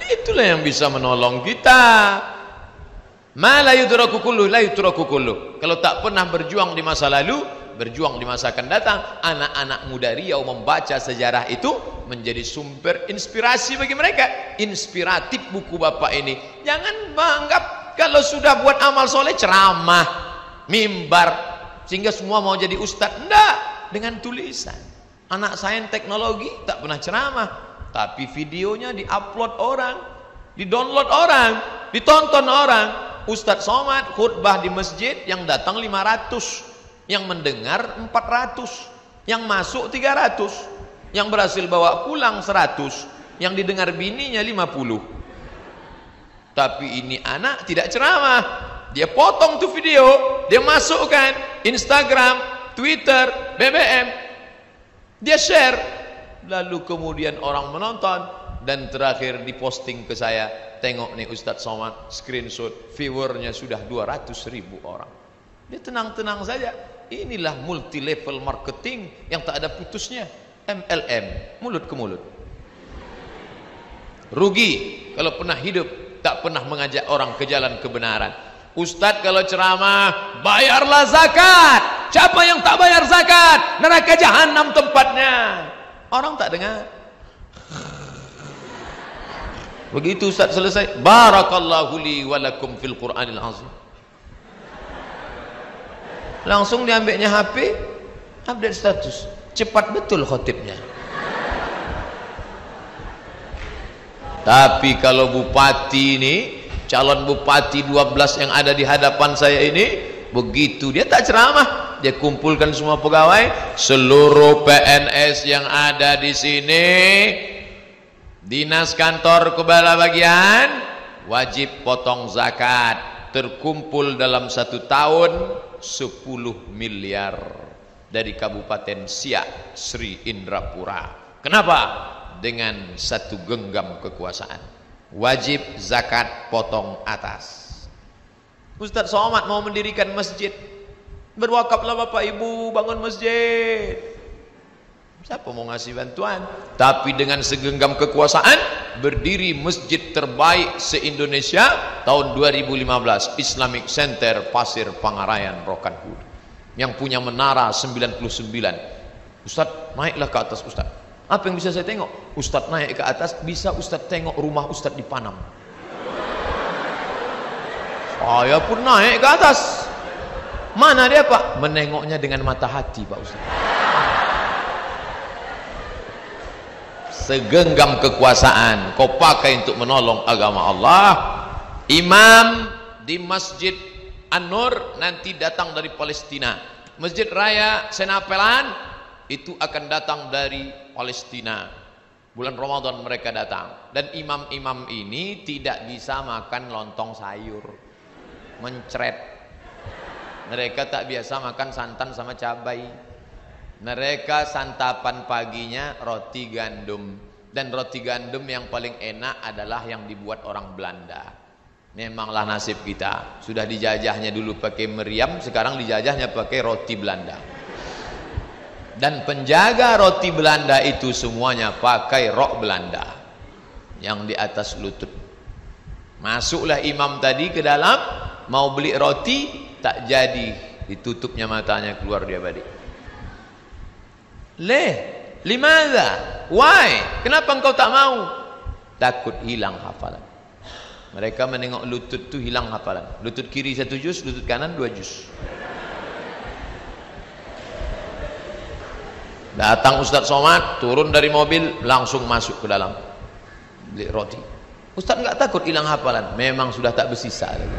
Itulah yang bisa menolong kita. Ma la yudraku kullu la yutraku kullu. Kalau tak pernah berjuang di masa lalu, berjuang di masa akan datang. Anak-anak muda Riau membaca sejarah itu menjadi sumber inspirasi bagi mereka. Inspiratif buku bapak ini. Jangan menganggap kalau sudah buat amal soleh ceramah, mimbar, sehingga semua mau jadi ustadz. Enggak, dengan tulisan. Anak sains teknologi tak pernah ceramah, tapi videonya diupload orang, didownload orang, ditonton orang. Ustadz Somad khutbah di masjid, yang datang lima ratus, yang mendengar empat ratus, yang masuk tiga ratus, yang berhasil bawa pulang seratus, yang didengar bininya lima puluh. Tapi ini anak tidak ceramah, dia potong tuh video, dia masukkan Instagram, Twitter, B B M, dia share, lalu kemudian orang menonton, dan terakhir diposting ke saya. Tengok nih Ustadz Somad, screenshot, viewernya sudah dua ratus ribu orang. Dia tenang-tenang saja. Inilah multi level marketing yang tak ada putusnya. M L M, mulut ke mulut. Rugi kalau pernah hidup tak pernah mengajak orang ke jalan kebenaran. Ustadz kalau ceramah, bayarlah zakat. Siapa yang tak bayar zakat, neraka jahanam tempatnya. Orang tak dengar. Begitu Ustaz selesai, barakallahu li walakum fil Qur'anil azim. Langsung diambilnya H P, update status. Cepat betul khotibnya. Tapi kalau bupati ini, calon bupati dua belas yang ada di hadapan saya ini, begitu dia tak ceramah, dia kumpulkan semua pegawai, seluruh P N S yang ada di sini, dinas kantor kepala bagian wajib potong zakat. Terkumpul dalam satu tahun sepuluh miliar dari Kabupaten Siak, Sri Indrapura. Kenapa? Dengan satu genggam kekuasaan. Wajib zakat potong atas. Ustadz Somad mau mendirikan masjid, berwakaflah bapak ibu bangun masjid. Siapa mau ngasih bantuan? Tapi dengan segenggam kekuasaan, berdiri masjid terbaik se-Indonesia tahun dua ribu lima belas, Islamic Center Pasir Pangarayan Rokan Hulu, yang punya menara sembilan puluh sembilan. Ustadz, naiklah ke atas Ustadz. Apa yang bisa saya tengok? Ustadz naik ke atas, bisa Ustadz tengok rumah Ustadz di Panam. Saya pun naik ke atas. Mana dia Pak? Menengoknya dengan mata hati Pak Ustadz. Segenggam kekuasaan kau pakai untuk menolong agama Allah. Imam di Masjid An-Nur nanti datang dari Palestina. Masjid Raya Senapelan itu akan datang dari Palestina. Bulan Ramadan mereka datang. Dan imam-imam ini tidak bisa makan lontong sayur, mencret. Mereka tak biasa makan santan sama cabai. Mereka santapan paginya roti gandum, dan roti gandum yang paling enak adalah yang dibuat orang Belanda. Memanglah nasib kita, sudah dijajahnya dulu pakai meriam, sekarang dijajahnya pakai roti Belanda. Dan penjaga roti Belanda itu semuanya pakai rok Belanda yang di atas lutut. Masuklah imam tadi ke dalam, mau beli roti, tak jadi, ditutupnya matanya, keluar dia balik. Leh, limadha? Why? Kenapa engkau tak mau? Takut hilang hafalan. Mereka menengok lutut tu hilang hafalan. Lutut kiri satu juz, lutut kanan dua juz. Datang Ustadz Somad, turun dari mobil, langsung masuk ke dalam beli roti. Ustadz enggak takut hilang hafalan? Memang sudah tak bersisa lagi.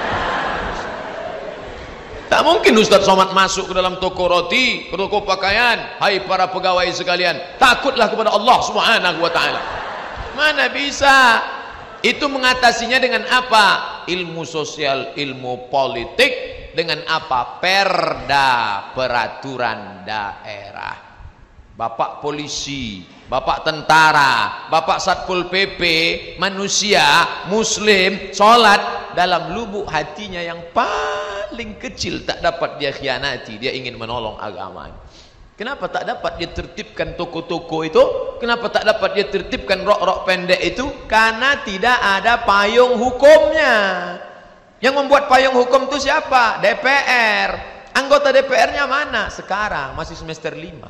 Tak mungkin Ustadz Somad masuk ke dalam toko roti, ke toko pakaian. Hai para pegawai sekalian, takutlah kepada Allah Subhanahu wa ta'ala. Mana bisa? Itu mengatasinya dengan apa? Ilmu sosial, ilmu politik. Dengan apa? Perda, peraturan daerah. Bapak polisi, bapak tentara, bapak satpol P P, manusia, muslim, sholat, dalam lubuk hatinya yang paling kecil tak dapat dia khianati, dia ingin menolong agama. Kenapa tak dapat dia tertibkan toko-toko itu? Kenapa tak dapat dia tertibkan rok-rok pendek itu? Karena tidak ada payung hukumnya. Yang membuat payung hukum itu siapa? D P R. Anggota D P R-nya mana? Sekarang masih semester lima.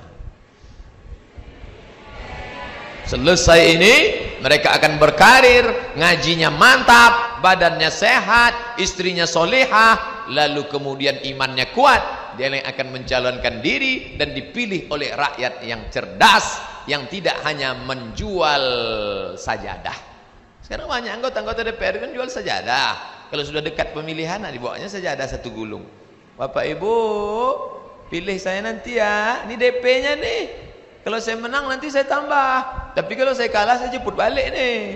Selesai ini mereka akan berkarir, ngajinya mantap, badannya sehat, istrinya solehah, lalu kemudian imannya kuat. Dia yang akan mencalonkan diri dan dipilih oleh rakyat yang cerdas, yang tidak hanya menjual sajadah. Sekarang banyak anggota-anggota D P R kan jual sajadah. Kalau sudah dekat pemilihan, dibawanya sajadah satu gulung. Bapak Ibu, pilih saya nanti ya. Ini D P-nya nih. Kalau saya menang nanti saya tambah. Tapi kalau saya kalah saya jemput balik nih.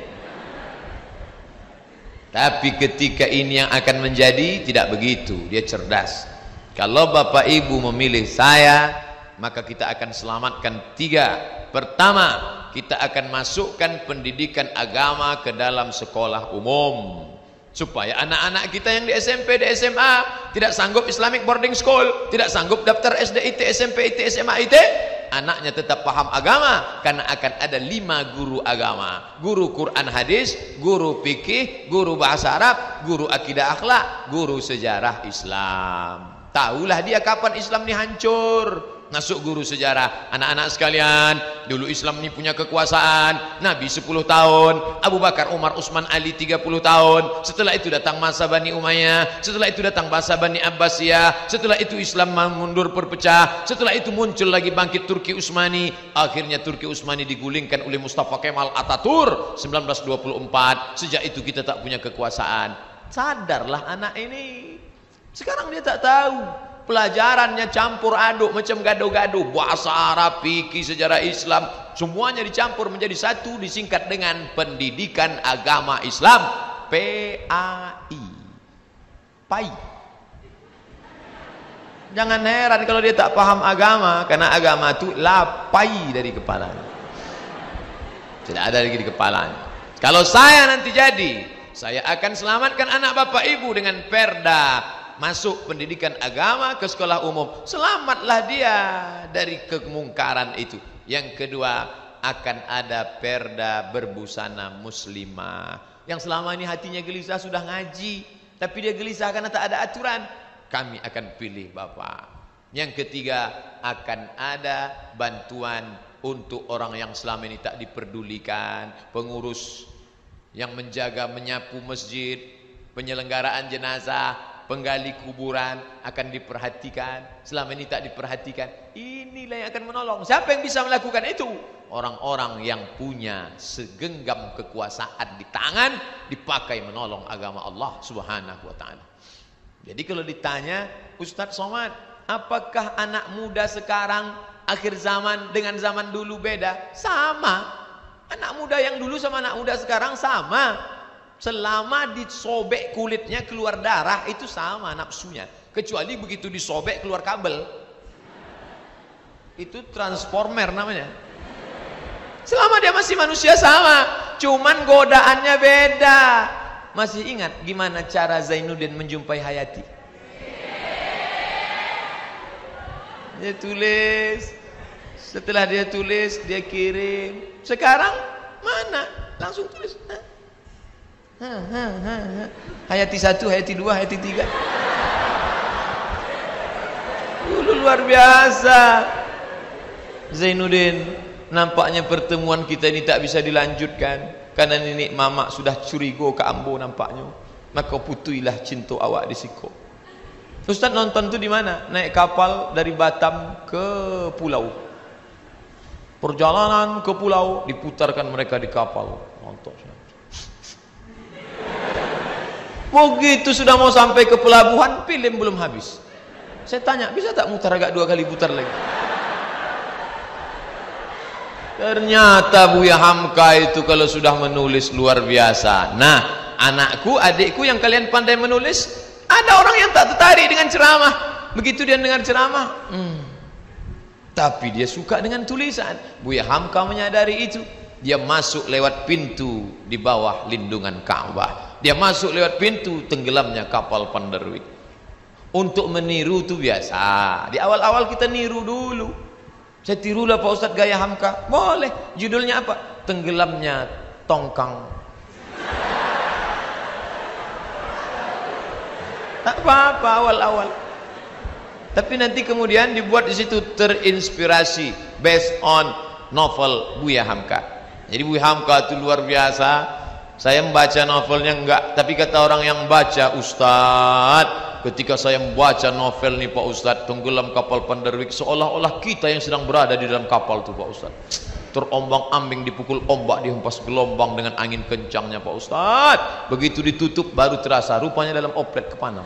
Tapi ketika ini yang akan menjadi, tidak begitu. Dia cerdas. Kalau Bapak Ibu memilih saya, maka kita akan selamatkan tiga. Pertama, kita akan masukkan pendidikan agama ke dalam sekolah umum, supaya anak-anak kita yang di S M P, di S M A tidak sanggup Islamic boarding school, tidak sanggup daftar S D I T, S M P I T, S M A I T, anaknya tetap paham agama, karena akan ada lima guru agama: guru Quran hadis, guru fikih, guru bahasa Arab, guru akidah akhlak, guru sejarah Islam. Tahulah dia kapan Islam ini hancur. Masuk guru sejarah. Anak-anak sekalian, dulu Islam ini punya kekuasaan. Nabi sepuluh tahun, Abu Bakar, Umar, Utsman, Ali tiga puluh tahun. Setelah itu datang masa Bani Umayyah, setelah itu datang masa Bani Abbasiyah, setelah itu Islam mundur berpecah, setelah itu muncul lagi bangkit Turki Utsmani. Akhirnya Turki Utsmani digulingkan oleh Mustafa Kemal Atatürk sembilan belas dua puluh empat. Sejak itu kita tak punya kekuasaan. Sadarlah anak ini. Sekarang dia tak tahu. Pelajarannya campur aduk macam gado-gado. Bahasa Arab, fikih, sejarah Islam, semuanya dicampur menjadi satu, disingkat dengan Pendidikan Agama Islam, P A I. P A I. Jangan heran kalau dia tak paham agama, karena agama itu lapai dari kepalanya. Tidak ada lagi di kepalanya. Kalau saya nanti jadi, saya akan selamatkan anak bapak ibu dengan perda masuk pendidikan agama ke sekolah umum. Selamatlah dia dari kemungkaran itu. Yang kedua, akan ada perda berbusana muslimah. Yang selama ini hatinya gelisah sudah ngaji, tapi dia gelisah karena tak ada aturan. Kami akan pilih Bapak. Yang ketiga, akan ada bantuan untuk orang yang selama ini tak diperdulikan. Pengurus yang menjaga menyapu masjid, penyelenggaraan jenazah, penggali kuburan akan diperhatikan. Selama ini tak diperhatikan. Inilah yang akan menolong. Siapa yang bisa melakukan itu? Orang-orang yang punya segenggam kekuasaan di tangan, dipakai menolong agama Allah Subhanahu wa ta'ala. Jadi kalau ditanya, Ustadz Somad, apakah anak muda sekarang akhir zaman dengan zaman dulu beda? Sama. Anak muda yang dulu sama anak muda sekarang sama. Selama disobek kulitnya keluar darah, itu sama nafsunya. Kecuali begitu disobek keluar kabel, itu transformer namanya. Selama dia masih manusia sama, cuman godaannya beda. Masih ingat gimana cara Zainuddin menjumpai Hayati? Dia tulis, setelah dia tulis dia kirim. Sekarang mana? Langsung tulis. Ha, ha, ha, ha. Hayati satu, Hayati dua, Hayati tiga. Dulu luar biasa. Zainuddin, nampaknya pertemuan kita ini tak bisa dilanjutkan karena nenek mamak sudah curigo ke Ambo nampaknya. Maka putuilah cinta awak di siko. Ustaz nonton tu di mana? Naik kapal dari Batam ke pulau. Perjalanan ke pulau, diputarkan mereka di kapal. Nonton. Begitu sudah mau sampai ke pelabuhan, film belum habis. Saya tanya, bisa tak mutar agak dua kali putar lagi? Ternyata Buya Hamka itu kalau sudah menulis luar biasa. Nah, anakku, adikku yang kalian pandai menulis, ada orang yang tak tertarik dengan ceramah. Begitu dia dengar ceramah, hmm, tapi dia suka dengan tulisan. Buya Hamka menyadari itu. Dia masuk lewat pintu di bawah lindungan Ka'bah. Dia masuk lewat pintu tenggelamnya kapal Panderwik. Untuk meniru itu biasa. Di awal-awal kita niru dulu. Saya tirulah Pak Ustadz gaya Hamka. Boleh. Judulnya apa? Tenggelamnya tongkang. Tak apa-apa awal-awal. Tapi nanti kemudian dibuat di situ terinspirasi based on novel Buya Hamka. Jadi Buya Hamka itu luar biasa. Saya membaca novelnya enggak, tapi kata orang yang baca, Ustadz, ketika saya membaca novel nih Pak Ustadz, Tenggelam Kapal Panderwik, seolah-olah kita yang sedang berada di dalam kapal tuh Pak Ustadz. Terombang-ambing, dipukul ombak, dihempas gelombang dengan angin kencangnya Pak Ustadz. Begitu ditutup baru terasa rupanya dalam oplet kepanam.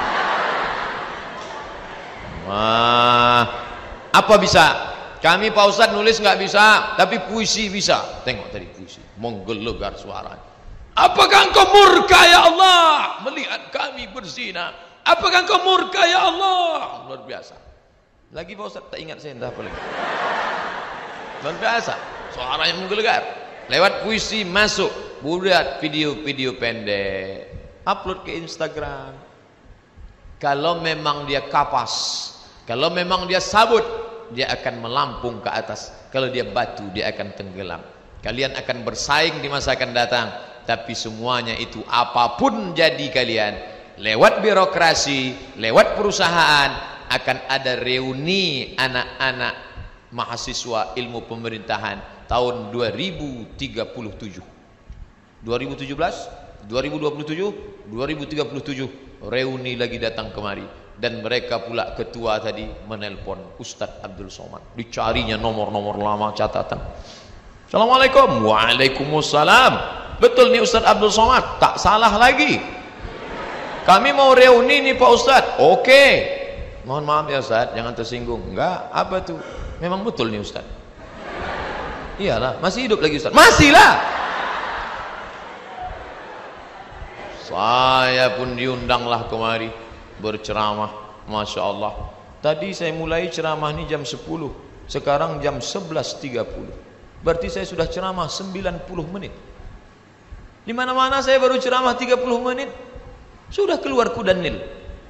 Wah, apa bisa? Kami Pak Ustadz nulis nggak bisa, tapi puisi bisa. Tengok tadi puisi, menggelegar suaranya. Apakah engkau murka ya Allah melihat kami berzina? Apakah engkau murka ya Allah? Luar biasa. Lagi Pak Ustadz tak ingat saya entah apa lagi. Luar biasa, suaranya menggelegar. Lewat puisi masuk, buat video-video pendek, upload ke Instagram. Kalau memang dia kapas, kalau memang dia sabut, dia akan melampung ke atas. Kalau dia batu, dia akan tenggelam. Kalian akan bersaing di masa akan datang. Tapi semuanya itu apapun jadi kalian, lewat birokrasi, lewat perusahaan, akan ada reuni anak-anak mahasiswa ilmu pemerintahan tahun dua ribu tiga puluh tujuh. dua ribu tujuh belas, dua ribu dua puluh tujuh, dua ribu tiga puluh tujuh reuni lagi datang kemari. Dan mereka pula ketua tadi menelpon Ustadz Abdul Somad, dicarinya nomor-nomor lama catatan. Assalamualaikum. Waalaikumsalam. Betul nih Ustadz Abdul Somad, tak salah lagi. Kami mau reuni nih Pak Ustadz. Oke. Mohon maaf ya Ustadz, jangan tersinggung. Enggak, apa tuh? Memang betul nih Ustadz. Iyalah, masih hidup lagi Ustadz. Masih lah. Saya pun diundanglah kemari berceramah, Masya Allah. Tadi saya mulai ceramah ini jam sepuluh, sekarang jam sebelas tiga puluh. Berarti saya sudah ceramah sembilan puluh menit. Di mana-mana saya baru ceramah tiga puluh menit, sudah keluar kuda Nil.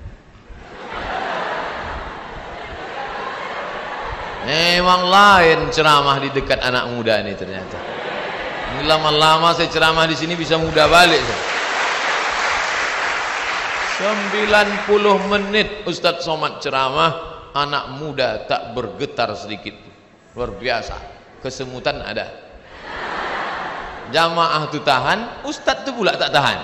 Memang lain ceramah di dekat anak muda ini ternyata. Ini lama-lama saya ceramah di sini bisa muda balik. sembilan puluh menit Ustadz Somad ceramah, anak muda tak bergetar sedikit. Luar biasa, kesemutan ada. Jamaah tu tahan, Ustadz tu pula tak tahan.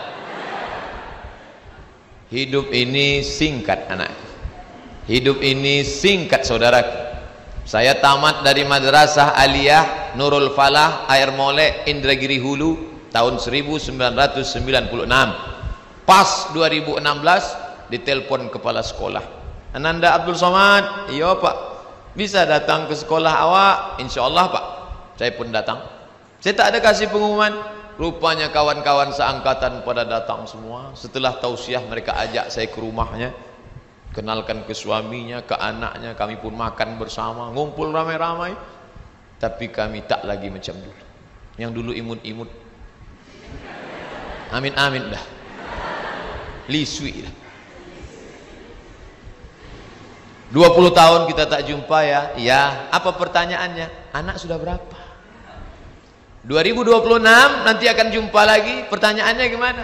Hidup ini singkat anak. Hidup ini singkat saudaraku. Saya tamat dari Madrasah Aliyah Nurul Falah Air Molek Indragiri Hulu tahun seribu sembilan ratus sembilan puluh enam. Pas dua ribu enam belas ditelepon kepala sekolah, Ananda Abdul Somad. Iya Pak, bisa datang ke sekolah awak? Insya Allah Pak. Saya pun datang. Saya tak ada kasih pengumuman. Rupanya kawan-kawan seangkatan pada datang semua. Setelah tausiah mereka ajak saya ke rumahnya, kenalkan ke suaminya, ke anaknya. Kami pun makan bersama, ngumpul ramai-ramai. Tapi kami tak lagi macam dulu. Yang dulu imut-imut, amin-amin dah, liswi dah. dua puluh tahun kita tak jumpa ya. Ya, apa pertanyaannya? Anak sudah berapa? dua ribu dua puluh enam nanti akan jumpa lagi. Pertanyaannya gimana?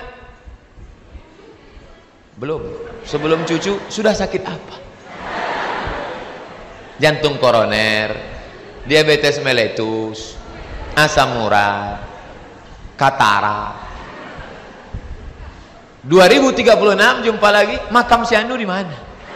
Belum. Sebelum cucu sudah sakit apa? Jantung koroner, diabetes mellitus, asam urat, katarak. dua ribu tiga puluh enam jumpa lagi. Makam si Anu di mana?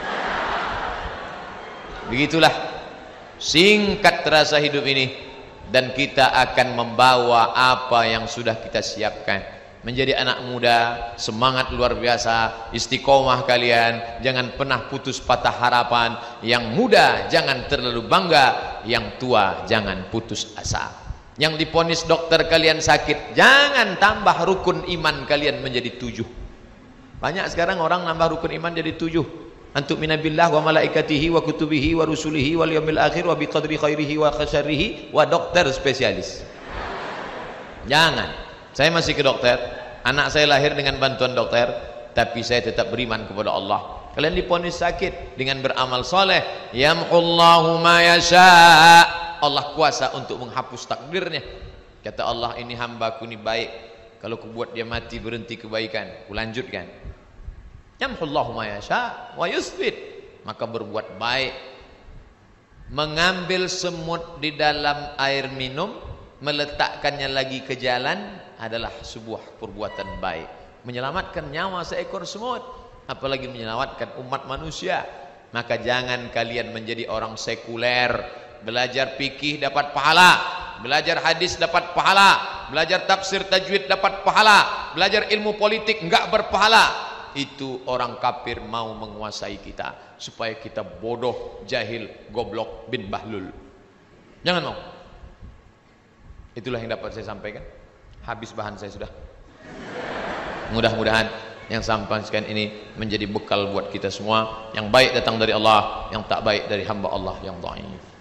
Begitulah singkat terasa hidup ini. Dan kita akan membawa apa yang sudah kita siapkan. Menjadi anak muda, semangat luar biasa, istiqomah kalian, jangan pernah putus patah harapan. Yang muda jangan terlalu bangga, yang tua jangan putus asa. Yang diponis dokter kalian sakit, jangan tambah rukun iman kalian menjadi tujuh. Banyak sekarang orang nambah rukun iman jadi tujuh. Antuk minabillah wa malaikatihi wa kutubihi wa rusulihi wal yaumil akhir wa biqadri khairihi wa syarrihi wa dokter spesialis. Jangan. Saya masih ke dokter, anak saya lahir dengan bantuan dokter, tapi saya tetap beriman kepada Allah. Kalian diponis sakit dengan beramal soleh. Yamhullahu ma yasha. Allah kuasa untuk menghapus takdirnya. Kata Allah, ini hambaku ini baik. Kalau kubuat dia mati berhenti kebaikan, kulanjutkan. Yamhullahu ma yasha wa yusbit. Maka berbuat baik. Mengambil semut di dalam air minum, meletakkannya lagi ke jalan adalah sebuah perbuatan baik. Menyelamatkan nyawa seekor semut, apalagi menyelamatkan umat manusia. Maka jangan kalian menjadi orang sekuler. Belajar fikih dapat pahala, belajar hadis dapat pahala, belajar tafsir tajwid dapat pahala, belajar ilmu politik enggak berpahala. Itu orang kafir mau menguasai kita supaya kita bodoh, jahil, goblok bin bahlul. Jangan mau. Itulah yang dapat saya sampaikan. Habis bahan saya sudah. Mudah-mudahan yang sampaikan ini menjadi bekal buat kita semua. Yang baik datang dari Allah, yang tak baik dari hamba Allah yang dhaif.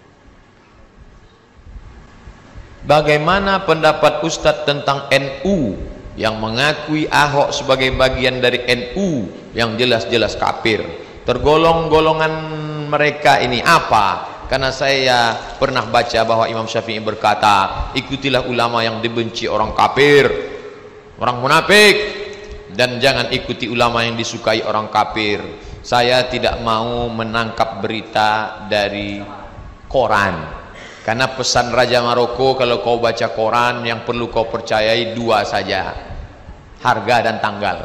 Bagaimana pendapat Ustadz tentang N U yang mengakui Ahok sebagai bagian dari N U yang jelas-jelas kafir? Tergolong golongan mereka ini apa? Karena saya pernah baca bahwa Imam Syafi'i berkata, ikutilah ulama yang dibenci orang kafir, orang munafik, dan jangan ikuti ulama yang disukai orang kafir. Saya tidak mau menangkap berita dari koran. Karena pesan Raja Maroko, kalau kau baca koran, yang perlu kau percayai dua saja, harga dan tanggal.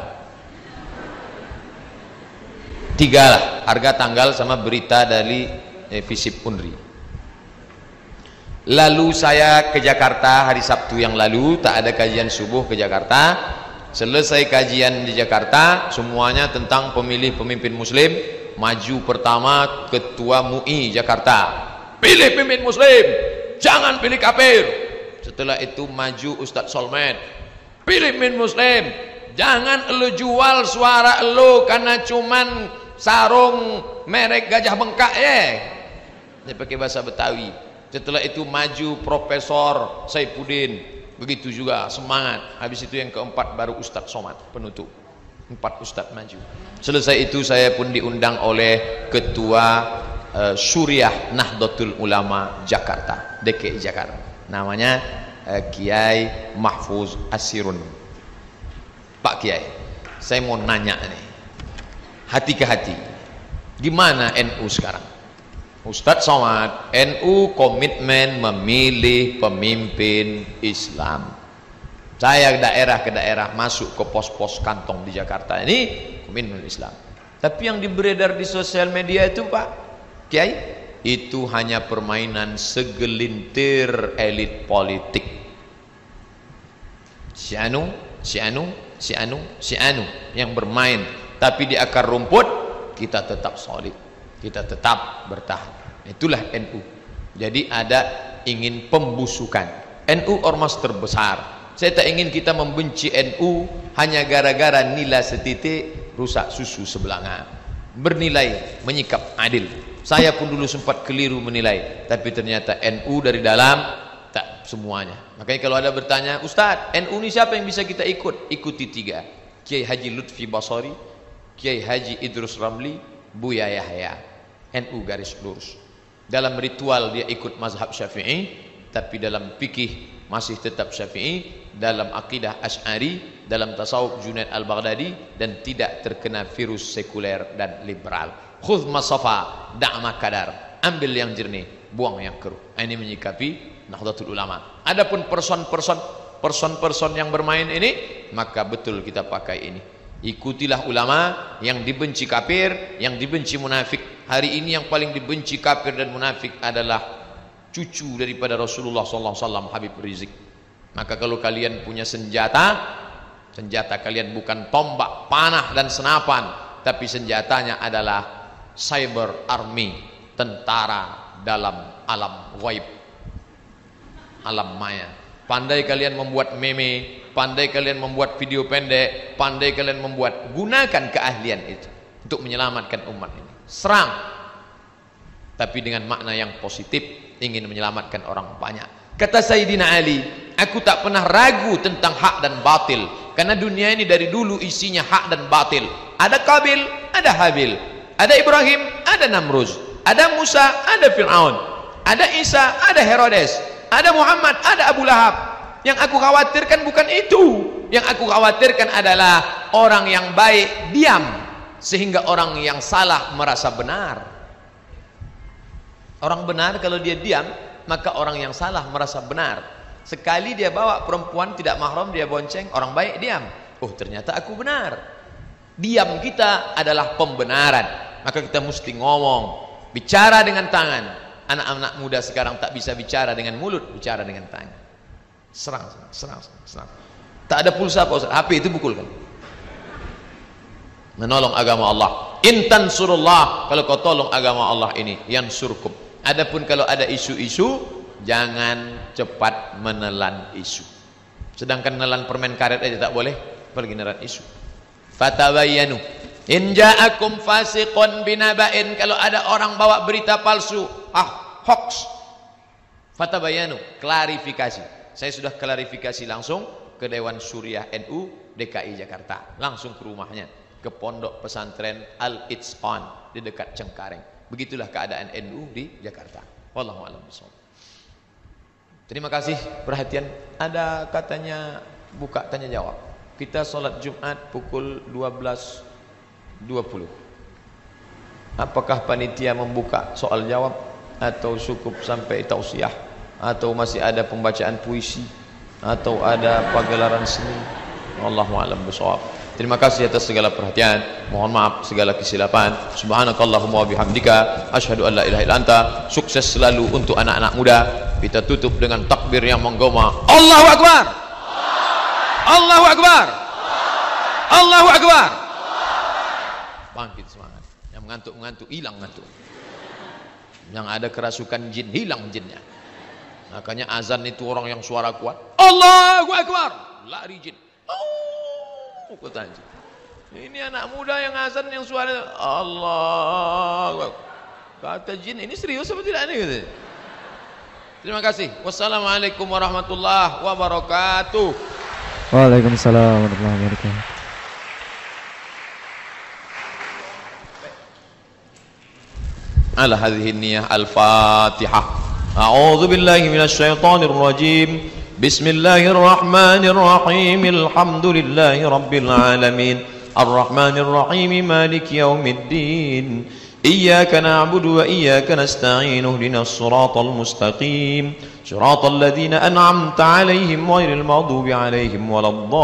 Tiga lah, harga, tanggal, sama berita dari eh, Visip Unri. Lalu saya ke Jakarta hari Sabtu yang lalu, tak ada kajian subuh ke Jakarta. Selesai kajian di Jakarta, semuanya tentang pemilih pemimpin muslim. Maju pertama Ketua M U I Jakarta, pilih pemimpin muslim, jangan pilih kafir. Setelah itu maju Ustadz Solmed, pilih pemimpin muslim, jangan elu jual suara elu karena cuman sarung merek Gajah Bengkak ya. Ini pakai bahasa Betawi. Setelah itu maju Profesor Saifuddin, begitu juga semangat. Habis itu yang keempat baru Ustadz Somad penutup. Empat Ustadz maju. Selesai itu saya pun diundang oleh Ketua Uh, Suriah Nahdlatul Ulama Jakarta, D K I Jakarta, namanya uh, Kiai Mahfuz Asirun. Pak Kiai, saya mau nanya nih, hati ke hati, gimana N U sekarang? Ustadz Somad, N U komitmen memilih pemimpin Islam. Saya daerah ke daerah masuk ke pos-pos kantong di Jakarta ini komitmen Islam. Tapi yang beredar di sosial media itu Pak Kiai, itu hanya permainan segelintir elit politik. Si Anu, si Anu, si Anu, si Anu yang bermain. Tapi di akar rumput kita tetap solid, kita tetap bertahan. Itulah N U. Jadi ada ingin pembusukan. N U ormas terbesar. Saya tak ingin kita membenci N U hanya gara-gara nilai setitik rusak susu sebelanga. Bernilai menyikap adil. Saya pun dulu sempat keliru menilai, tapi ternyata N U dari dalam tak semuanya. Makanya kalau ada bertanya, Ustadz, N U ini siapa yang bisa kita ikut? Ikuti tiga: Kiai Haji Lutfi Basari, Kiai Haji Idrus Ramli, Buya Yahya. N U garis lurus. Dalam ritual dia ikut mazhab Syafi'i, tapi dalam fikih masih tetap Syafi'i, dalam akidah Asy'ari, dalam tasawuf Junaid Al-Baghdadi, dan tidak terkena virus sekuler dan liberal. Khudh masafa, da'ma kadar. Ambil yang jernih, buang yang keruh. Ini menyikapi Nahdlatul Ulama. Adapun person-person person-person yang bermain ini, maka betul kita pakai ini. Ikutilah ulama yang dibenci kafir, yang dibenci munafik. Hari ini yang paling dibenci kafir dan munafik adalah cucu daripada Rasulullah sallallahu alaihi wasallam, Habib Rizik. Maka kalau kalian punya senjata, senjata kalian bukan tombak, panah dan senapan, tapi senjatanya adalah cyber army, tentara dalam alam gaib, alam maya. Pandai kalian membuat meme, pandai kalian membuat video pendek, pandai kalian membuat, gunakan keahlian itu untuk menyelamatkan umat ini. Serang, tapi dengan makna yang positif, ingin menyelamatkan orang banyak. Kata Sayyidina Ali, aku tak pernah ragu tentang hak dan batil, karena dunia ini dari dulu isinya hak dan batil. Ada Qabil, ada Habil. Ada Ibrahim, ada Namrud. Ada Musa, ada Fir'aun. Ada Isa, ada Herodes. Ada Muhammad, ada Abu Lahab. Yang aku khawatirkan bukan itu. Yang aku khawatirkan adalah orang yang baik diam, sehingga orang yang salah merasa benar. Orang benar kalau dia diam, maka orang yang salah merasa benar. Sekali dia bawa perempuan tidak mahram, dia bonceng, orang baik diam. Oh, ternyata aku benar. Diam kita adalah pembenaran. Maka kita mesti ngomong, bicara dengan tangan. Anak-anak muda sekarang tak bisa bicara dengan mulut, bicara dengan tangan. Serang, serang, serang, serang, serang. Tak ada pulsa apa Ustaz? H P itu pukulkan. Menolong agama Allah. Intan surullah, kalau kau tolong agama Allah ini, yansurkum. Adapun kalau ada isu-isu, jangan cepat menelan isu. Sedangkan menelan permen karet aja tak boleh, apalagi menelan isu. Fatabayyanu in ja'akum fasiqun binaba'in, kalau ada orang bawa berita palsu, ah, hoax. Fatabayyanu, klarifikasi. Saya sudah klarifikasi langsung ke Dewan Syuriah N U D K I Jakarta, langsung ke rumahnya, ke pondok pesantren Al-Itzqan di dekat Cengkareng. Begitulah keadaan N U di Jakarta. Wallahu a'lam bishawab. Terima kasih perhatian. Ada katanya buka tanya jawab. Kita sholat Jumat pukul dua belas dua puluh. Apakah panitia membuka soal jawab atau cukup sampai tausiah, atau masih ada pembacaan puisi, atau ada pagelaran seni? Wallahu a'lam bishawab. Terima kasih atas segala perhatian. Mohon maaf segala kesilapan. Subhanakallahumma wa bihamdika asyhadu an la ilaha illa anta. Sukses selalu untuk anak-anak muda. Kita tutup dengan takbir yang menggema. Allahu akbar. Allahu akbar. Allahu akbar. Bangkit semangat. Yang mengantuk-mengantuk hilang ngantuk. Yang ada kerasukan jin hilang jinnya. Makanya azan itu orang yang suara kuat. Allahu akbar. Lari jin. Oh, kata jin. Ini anak muda yang azan yang suara Allah. Kata jin, ini serius apa tidak ini? Gitu. Terima kasih. Wassalamualaikum warahmatullahi wabarakatuh. Waalaikumsalam warahmatullahi wabarakatuh. Ala hadhihi niyah al-Fatihah. A'udzu billahi minasy syaithanir rajim. Bismillahirrahmanir rahim. Alhamdulillahi rabbil alamin. Arrahmanir rahim. Maliki yaumiddin. إياك نعبد وإياك نستعين اهدنا الصراط المستقيم صراط الذين أنعمت عليهم غير المغضوب عليهم ولا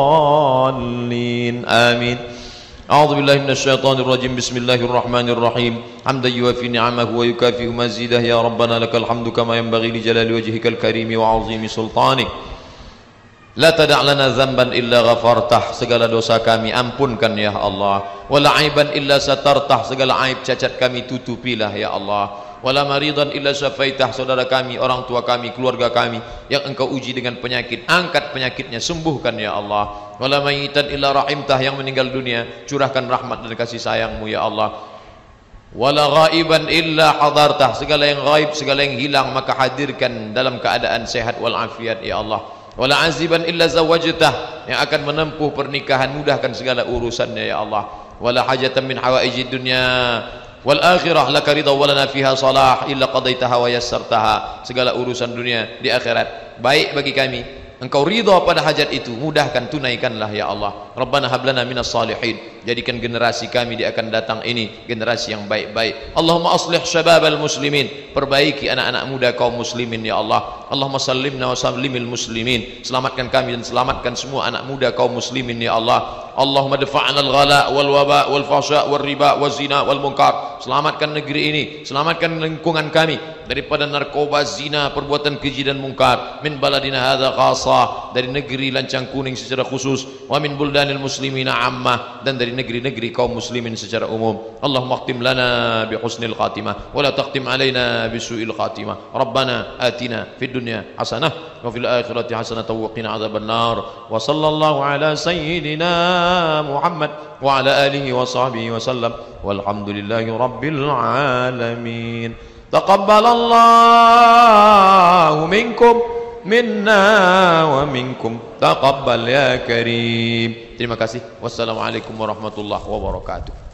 الضالين آمين أعوذ بالله من الشيطان الرجيم بسم الله الرحمن الرحيم حمدا يوافي نعمه ويكافئ مزيده يا ربنا لك الحمد كما ينبغي لجلال وجهك الكريم وعظيم سلطانك La tada' lana dzamban illa ghafartah, segala dosa kami ampunkan ya Allah. Wala aiban illa satartah, segala aib cacat kami tutupilah ya Allah. Wala maridan illa syafaitah, saudara kami, orang tua kami, keluarga kami yang engkau uji dengan penyakit, angkat penyakitnya, sembuhkan ya Allah. Wala mayitan illa rahimtah, yang meninggal dunia curahkan rahmat dan kasih sayangmu ya Allah. Wala ghaiban illa hadartah, segala yang gaib, segala yang hilang maka hadirkan dalam keadaan sehat wal afiat ya Allah. Wala aziban illa zawajtah, yang akan menempuh pernikahan mudahkan segala urusannya ya Allah. Wala hajatan min hawaijid dunya wal akhirah laka ridha wa lana fiha salah illa qadaitaha wa yassartaha, segala urusan dunia di akhirat baik bagi kami, engkau ridha pada hajat itu, mudahkan, tunaikanlah ya Allah. Rabbana hab lana minas salihin, jadikan generasi kami di akan datang ini generasi yang baik-baik. Allahumma aslih syababal muslimin, perbaiki anak-anak muda kaum muslimin ya Allah. Allahumma sallimna wa sallimil muslimin, selamatkan kami dan selamatkan semua anak muda kaum muslimin ya Allah. Allahumma dafa'na al-ghala wal waba wal fahsya wal riba wal zina wal munkar, selamatkan negeri ini, selamatkan lingkungan kami daripada narkoba, zina, perbuatan keji dan munkar. Min baladina hadza khassa, dari negeri Lancang Kuning secara khusus, wa min buldanil muslimina ammah, dan dari negeri-negeri kaum muslimin secara umum. Allahumma khtim lana bi husnil khatimah wa la taqtim alaina bi su'il khatimah. Rabbana atina fid dunya hasanah wa fil akhirati hasanah wa qina adzaban nar. Wa sallallahu ala sayyidina Muhammad wa ala alihi wa sahbihi wa sallam walhamdulillahi rabbil alamin. Taqabbalallahu minkum minna wa minkum taqabbal ya karim. Terima kasih. Wassalamualaikum warahmatullahi wabarakatuh.